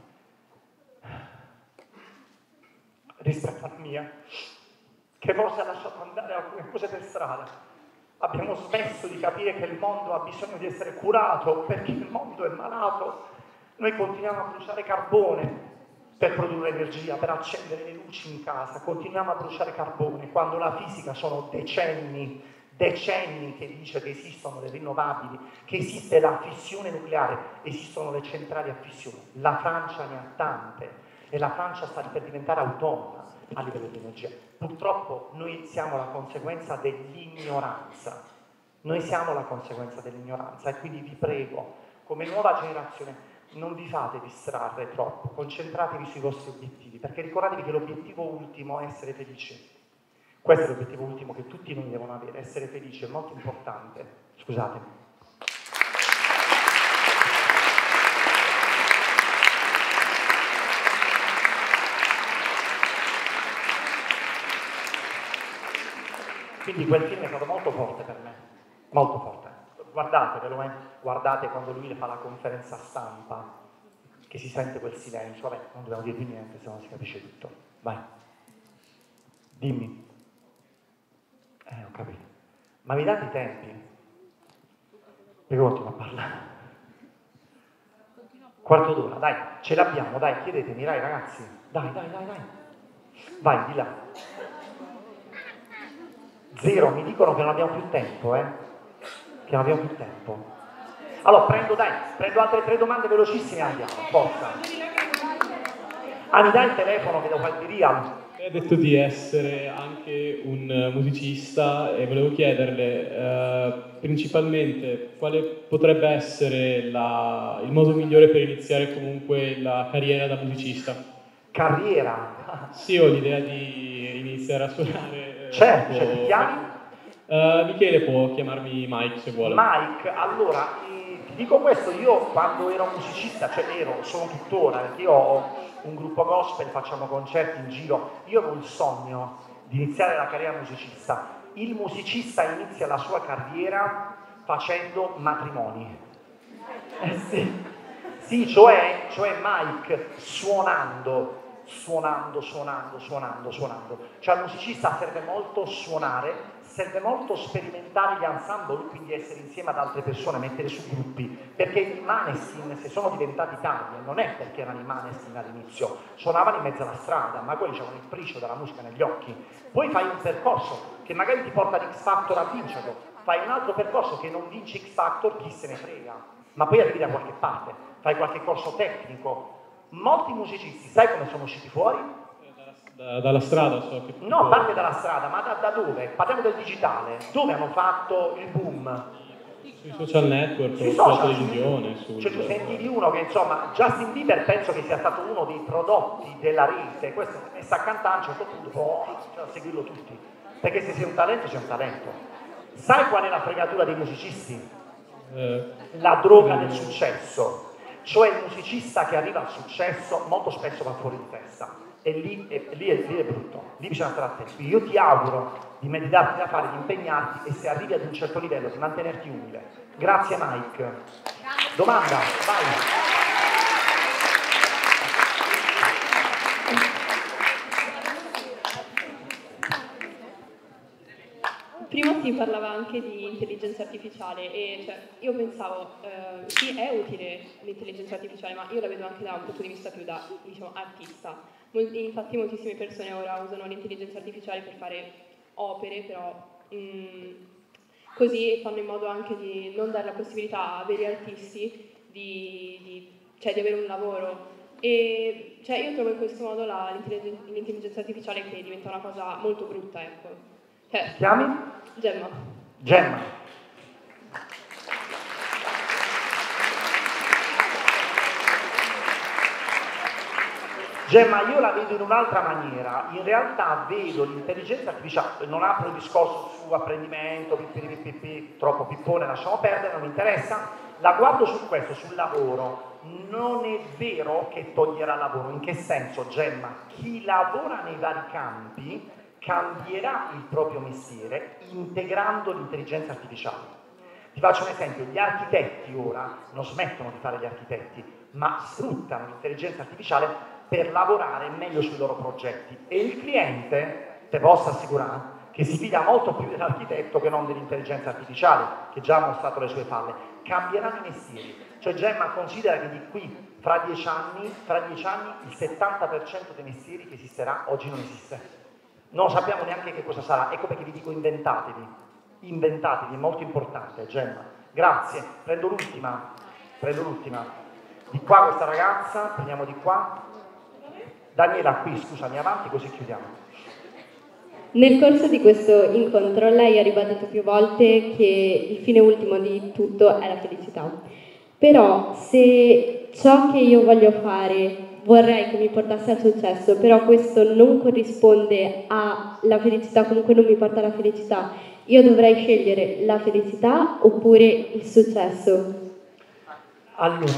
[SPEAKER 1] rispetto alla mia, che forse ha lasciato andare alcune cose per strada. Abbiamo smesso di capire che il mondo ha bisogno di essere curato perché il mondo è malato. Noi continuiamo a bruciare carbone per produrre energia, per accendere le luci in casa, continuiamo a bruciare carbone quando la fisica sono decenni decenni che dice che esistono le rinnovabili, che esiste la fissione nucleare, esistono le centrali a fissione. La Francia ne ha tante, e la Francia sta per diventare autonoma a livello di energia. Purtroppo noi siamo la conseguenza dell'ignoranza, noi siamo la conseguenza dell'ignoranza e quindi vi prego, come nuova generazione, non vi fate distrarre troppo, concentratevi sui vostri obiettivi, perché ricordatevi che l'obiettivo ultimo è essere felici. Questo è l'obiettivo ultimo che tutti noi devono avere, essere felici, è molto importante. Scusatemi. Quindi quel film è stato molto forte per me, molto forte. Guardatevelo, eh. Guardate quando lui le fa la conferenza stampa, che si sente quel silenzio. Vabbè, non dobbiamo dire più niente, se no si capisce tutto. Vai. Dimmi. Eh, ho capito. Ma mi date i tempi? Perché continuo a parlare? Quarto d'ora, dai, ce l'abbiamo, dai, chiedetemi, dai ragazzi. Dai, dai, dai, dai. Vai, di là. Zero, mi dicono che non abbiamo più tempo, eh? Che non abbiamo più tempo. Allora, prendo, dai, prendo altre tre domande velocissime e andiamo, forza. Ah, mi dai il telefono che devo fare il real?
[SPEAKER 9] Lei ha detto di essere anche un musicista e volevo chiederle eh, principalmente quale potrebbe essere la, il modo migliore per iniziare comunque la carriera da musicista.
[SPEAKER 1] Carriera?
[SPEAKER 9] Sì, ho l'idea di iniziare a suonare.
[SPEAKER 1] Certo, cioè ti chiami?
[SPEAKER 9] Uh, Michele può chiamarmi Mike se vuole.
[SPEAKER 1] Mike, allora, eh, ti dico questo, io quando ero musicista, cioè ero, sono tuttora, perché io ho un gruppo gospel, facciamo concerti in giro, io avevo il sogno di iniziare la carriera musicista. Il musicista inizia la sua carriera facendo matrimoni. Eh sì, sì, cioè, cioè Mike suonando, suonando, suonando, suonando, suonando. Cioè al musicista serve molto suonare, serve molto sperimentare gli ensemble, quindi essere insieme ad altre persone, mettere su gruppi, perché i Maneskin, se sono diventati tali, non è perché erano i Maneskin all'inizio, suonavano in mezzo alla strada, ma quelli avevano il briciolo della musica negli occhi. Poi fai un percorso che magari ti porta l'X Factor a vincerlo, fai un altro percorso che non vinci X Factor, chi se ne frega, ma poi arrivi da qualche parte, fai qualche corso tecnico. Molti musicisti, sai come sono usciti fuori?
[SPEAKER 9] Da, dalla strada so che...
[SPEAKER 1] No, parte dalla strada, ma da, da dove? Parliamo del digitale. Dove hanno fatto il boom?
[SPEAKER 9] Sui social network,
[SPEAKER 1] Sui
[SPEAKER 9] sulla
[SPEAKER 1] social,
[SPEAKER 9] televisione. Sul...
[SPEAKER 1] Cioè tu sentivi uno che insomma, Justin Bieber penso che sia stato uno dei prodotti della rete, questo si è messo a cantare a un certo punto, oh, cioè, a seguirlo tutti. Perché se sei un talento, sei un talento. Sai qual è la fregatura dei musicisti?
[SPEAKER 9] Eh,
[SPEAKER 1] la droga del successo. Cioè il musicista che arriva al successo molto spesso va fuori di testa. E lì è, lì, è, lì è brutto, lì bisogna stare attenti. Io ti auguro di meditarti da fare, di impegnarti e se arrivi ad un certo livello di mantenerti umile. Grazie Mike. Domanda, vai.
[SPEAKER 4] Prima si parlava anche di intelligenza artificiale e cioè, io pensavo, eh, sì è utile l'intelligenza artificiale, ma io la vedo anche da un punto di vista più da, diciamo, artista. Infatti moltissime persone ora usano l'intelligenza artificiale per fare opere, però mh, così fanno in modo anche di non dare la possibilità a veri artisti di, di, cioè, di avere un lavoro. E cioè, io trovo in questo modo la, l'intelligenza, l'intelligenza artificiale che diventa una cosa molto brutta, ecco. Cioè,
[SPEAKER 1] chiami?
[SPEAKER 4] Gemma.
[SPEAKER 1] Gemma. Gemma, io la vedo in un'altra maniera, in realtà vedo l'intelligenza artificiale, non apro il discorso su apprendimento, pippi, troppo pippone, lasciamo perdere, non mi interessa, la guardo su questo, sul lavoro. Non è vero che toglierà lavoro, in che senso, Gemma? Chi lavora nei vari campi cambierà il proprio mestiere integrando l'intelligenza artificiale. Ti faccio un esempio, gli architetti ora non smettono di fare gli architetti, ma sfruttano l'intelligenza artificiale per lavorare meglio sui loro progetti e il cliente, te posso assicurare, che si fida molto più dell'architetto che non dell'intelligenza artificiale, che già ha mostrato le sue falle. Cambieranno i mestieri. Cioè Gemma considera che di qui, fra dieci anni, fra dieci anni il settanta per cento dei mestieri che esisterà oggi non esiste. Non sappiamo neanche che cosa sarà, ecco perché vi dico inventatevi, inventatevi, è molto importante, Gemma. Grazie, prendo l'ultima, prendo l'ultima. Di qua questa ragazza, prendiamo di qua. Daniela, qui, scusami, avanti così chiudiamo.
[SPEAKER 4] Nel corso di questo incontro lei ha ribadito più volte che il fine ultimo di tutto è la felicità. Però se ciò che io voglio fare vorrei che mi portasse al successo, però questo non corrisponde alla felicità, comunque non mi porta alla felicità, io dovrei scegliere la felicità oppure il successo?
[SPEAKER 1] Allora,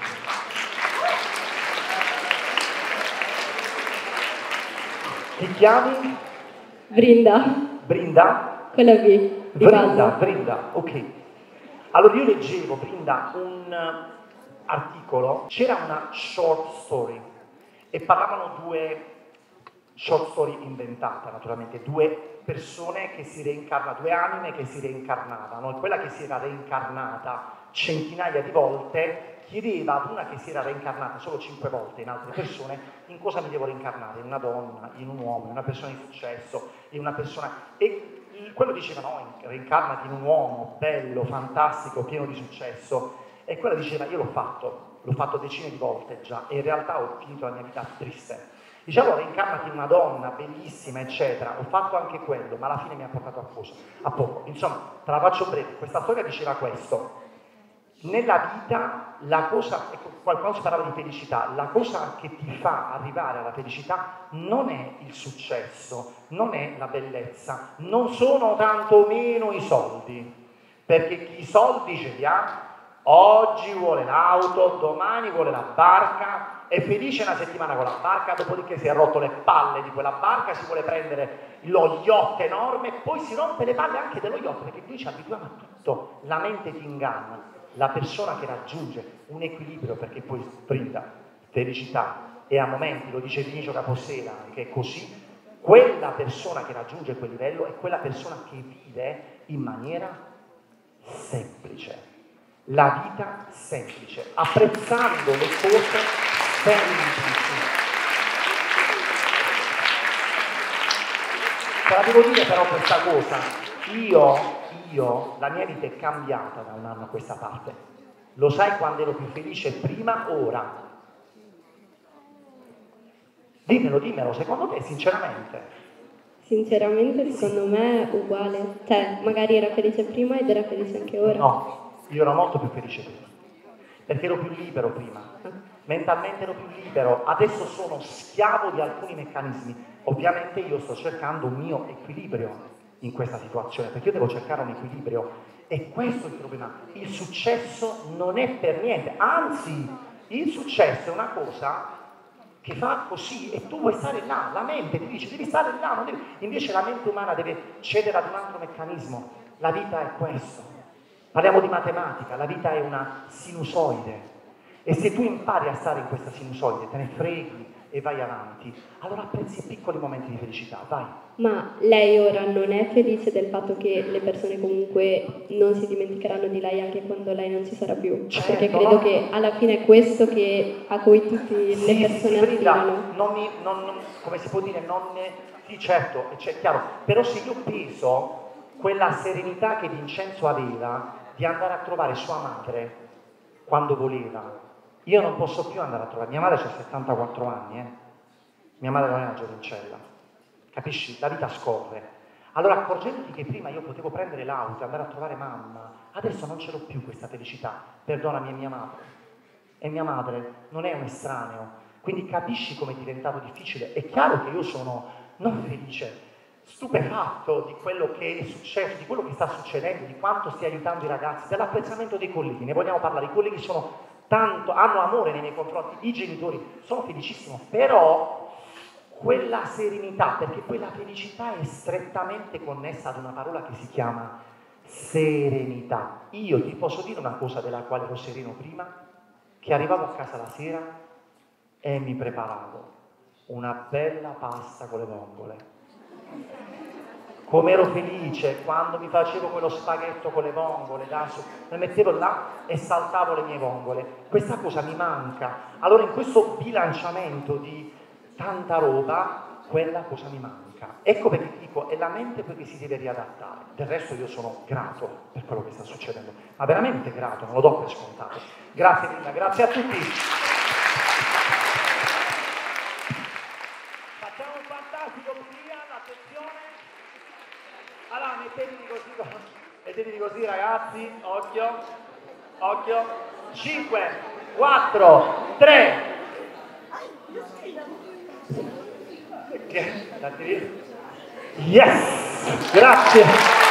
[SPEAKER 1] ti chiami?
[SPEAKER 4] Brinda.
[SPEAKER 1] Brinda?
[SPEAKER 4] Con la B. Di
[SPEAKER 1] Brinda,
[SPEAKER 4] base.
[SPEAKER 1] Brinda, ok. Allora io leggevo, Brinda, un articolo, c'era una short story e parlavano due short story inventate, naturalmente, due persone che si reincarnano, due anime che si reincarnavano, e quella che si era reincarnata centinaia di volte chiedeva ad una che si era reincarnata solo cinque volte in altre persone in cosa mi devo reincarnare, in una donna, in un uomo, in una persona di successo, in una persona... E quello diceva no, reincarnati in un uomo bello, fantastico, pieno di successo, e quella diceva io l'ho fatto, l'ho fatto decine di volte già e in realtà ho finito la mia vita triste. Diceva allora reincarnati in una donna bellissima eccetera, ho fatto anche quello ma alla fine mi ha portato a, cosa, a poco. Insomma, te la faccio breve, questa storia diceva questo: nella vita la cosa, ecco, qualcuno si parlava di felicità, la cosa che ti fa arrivare alla felicità non è il successo, non è la bellezza, non sono tanto meno i soldi, perché chi i soldi ce li ha, oggi vuole l'auto, domani vuole la barca, è felice una settimana con la barca, dopodiché si è rotto le palle di quella barca, si vuole prendere lo yacht enorme, poi si rompe le palle anche dello yacht, perché qui ci abituiamo a tutto, la mente ti inganna. La persona che raggiunge un equilibrio, perché poi Brinda, felicità, e a momenti, lo dice Vinicio Capossela, che è così, quella persona che raggiunge quel livello è quella persona che vive in maniera semplice, la vita semplice, apprezzando le cose semplici. Te la devo dire però questa cosa, io... Io, la mia vita è cambiata da un anno a questa parte. Lo sai quando ero più felice prima, ora? Dimmelo, dimmelo, secondo te, sinceramente?
[SPEAKER 4] Sinceramente, secondo me è uguale. Cioè, magari era felice prima ed era felice anche ora.
[SPEAKER 1] No, io ero molto più felice prima. Perché ero più libero prima. Mentalmente ero più libero. Adesso sono schiavo di alcuni meccanismi. Ovviamente io sto cercando un mio equilibrio in questa situazione, perché io devo cercare un equilibrio e questo è il problema. Il successo non è per niente, anzi il successo è una cosa che fa così e tu vuoi stare là, la mente ti dice devi stare là, non devi... invece la mente umana deve cedere ad un altro meccanismo. La vita è questo, parliamo di matematica, la vita è una sinusoide e se tu impari a stare in questa sinusoide, te ne freghi e vai avanti, allora apprezzi i piccoli momenti di felicità, vai.
[SPEAKER 4] Ma lei ora non è felice del fatto che le persone comunque non si dimenticheranno di lei anche quando lei non ci sarà più?
[SPEAKER 1] Certo,
[SPEAKER 4] perché credo
[SPEAKER 1] no?
[SPEAKER 4] che alla fine è questo che, a cui tutte
[SPEAKER 1] sì,
[SPEAKER 4] le persone
[SPEAKER 1] sì,
[SPEAKER 4] aspirano.
[SPEAKER 1] Non mi, non, non, come si può dire, non ne... Sì, certo, c'è chiaro, però se io penso quella serenità che Vincenzo aveva di andare a trovare sua madre quando voleva, io non posso più andare a trovare, mia madre ha settantaquattro anni, eh? Mia madre non è una giovincella, capisci? La vita scorre. Allora accorgendoti che prima io potevo prendere l'auto e andare a trovare mamma, adesso non ce l'ho più questa felicità, perdonami, è mia madre. E mia madre non è un estraneo, quindi capisci come è diventato difficile. È chiaro che io sono non felice, stupefatto di quello che è successo, di quello che sta succedendo, di quanto stia aiutando i ragazzi, dell'apprezzamento dei colleghi, ne vogliamo parlare, i colleghi sono tanto, hanno amore nei miei confronti, i genitori, sono felicissimo, però quella serenità, perché poi la felicità è strettamente connessa ad una parola che si chiama serenità. Io ti posso dire una cosa della quale ero sereno prima, che arrivavo a casa la sera e mi preparavo una bella pasta con le vongole. Come ero felice quando mi facevo quello spaghetto con le vongole, da su, mi mettevo là e saltavo le mie vongole. Questa cosa mi manca. Allora in questo bilanciamento di tanta roba, quella cosa mi manca. Ecco perché ti dico, è la mente poi che si deve riadattare. Del resto io sono grato per quello che sta succedendo, ma veramente grato, non lo do per scontato. Grazie Linda, grazie a tutti. Mettetevi così ragazzi, occhio, occhio. cinque, quattro, tre. Yes, grazie.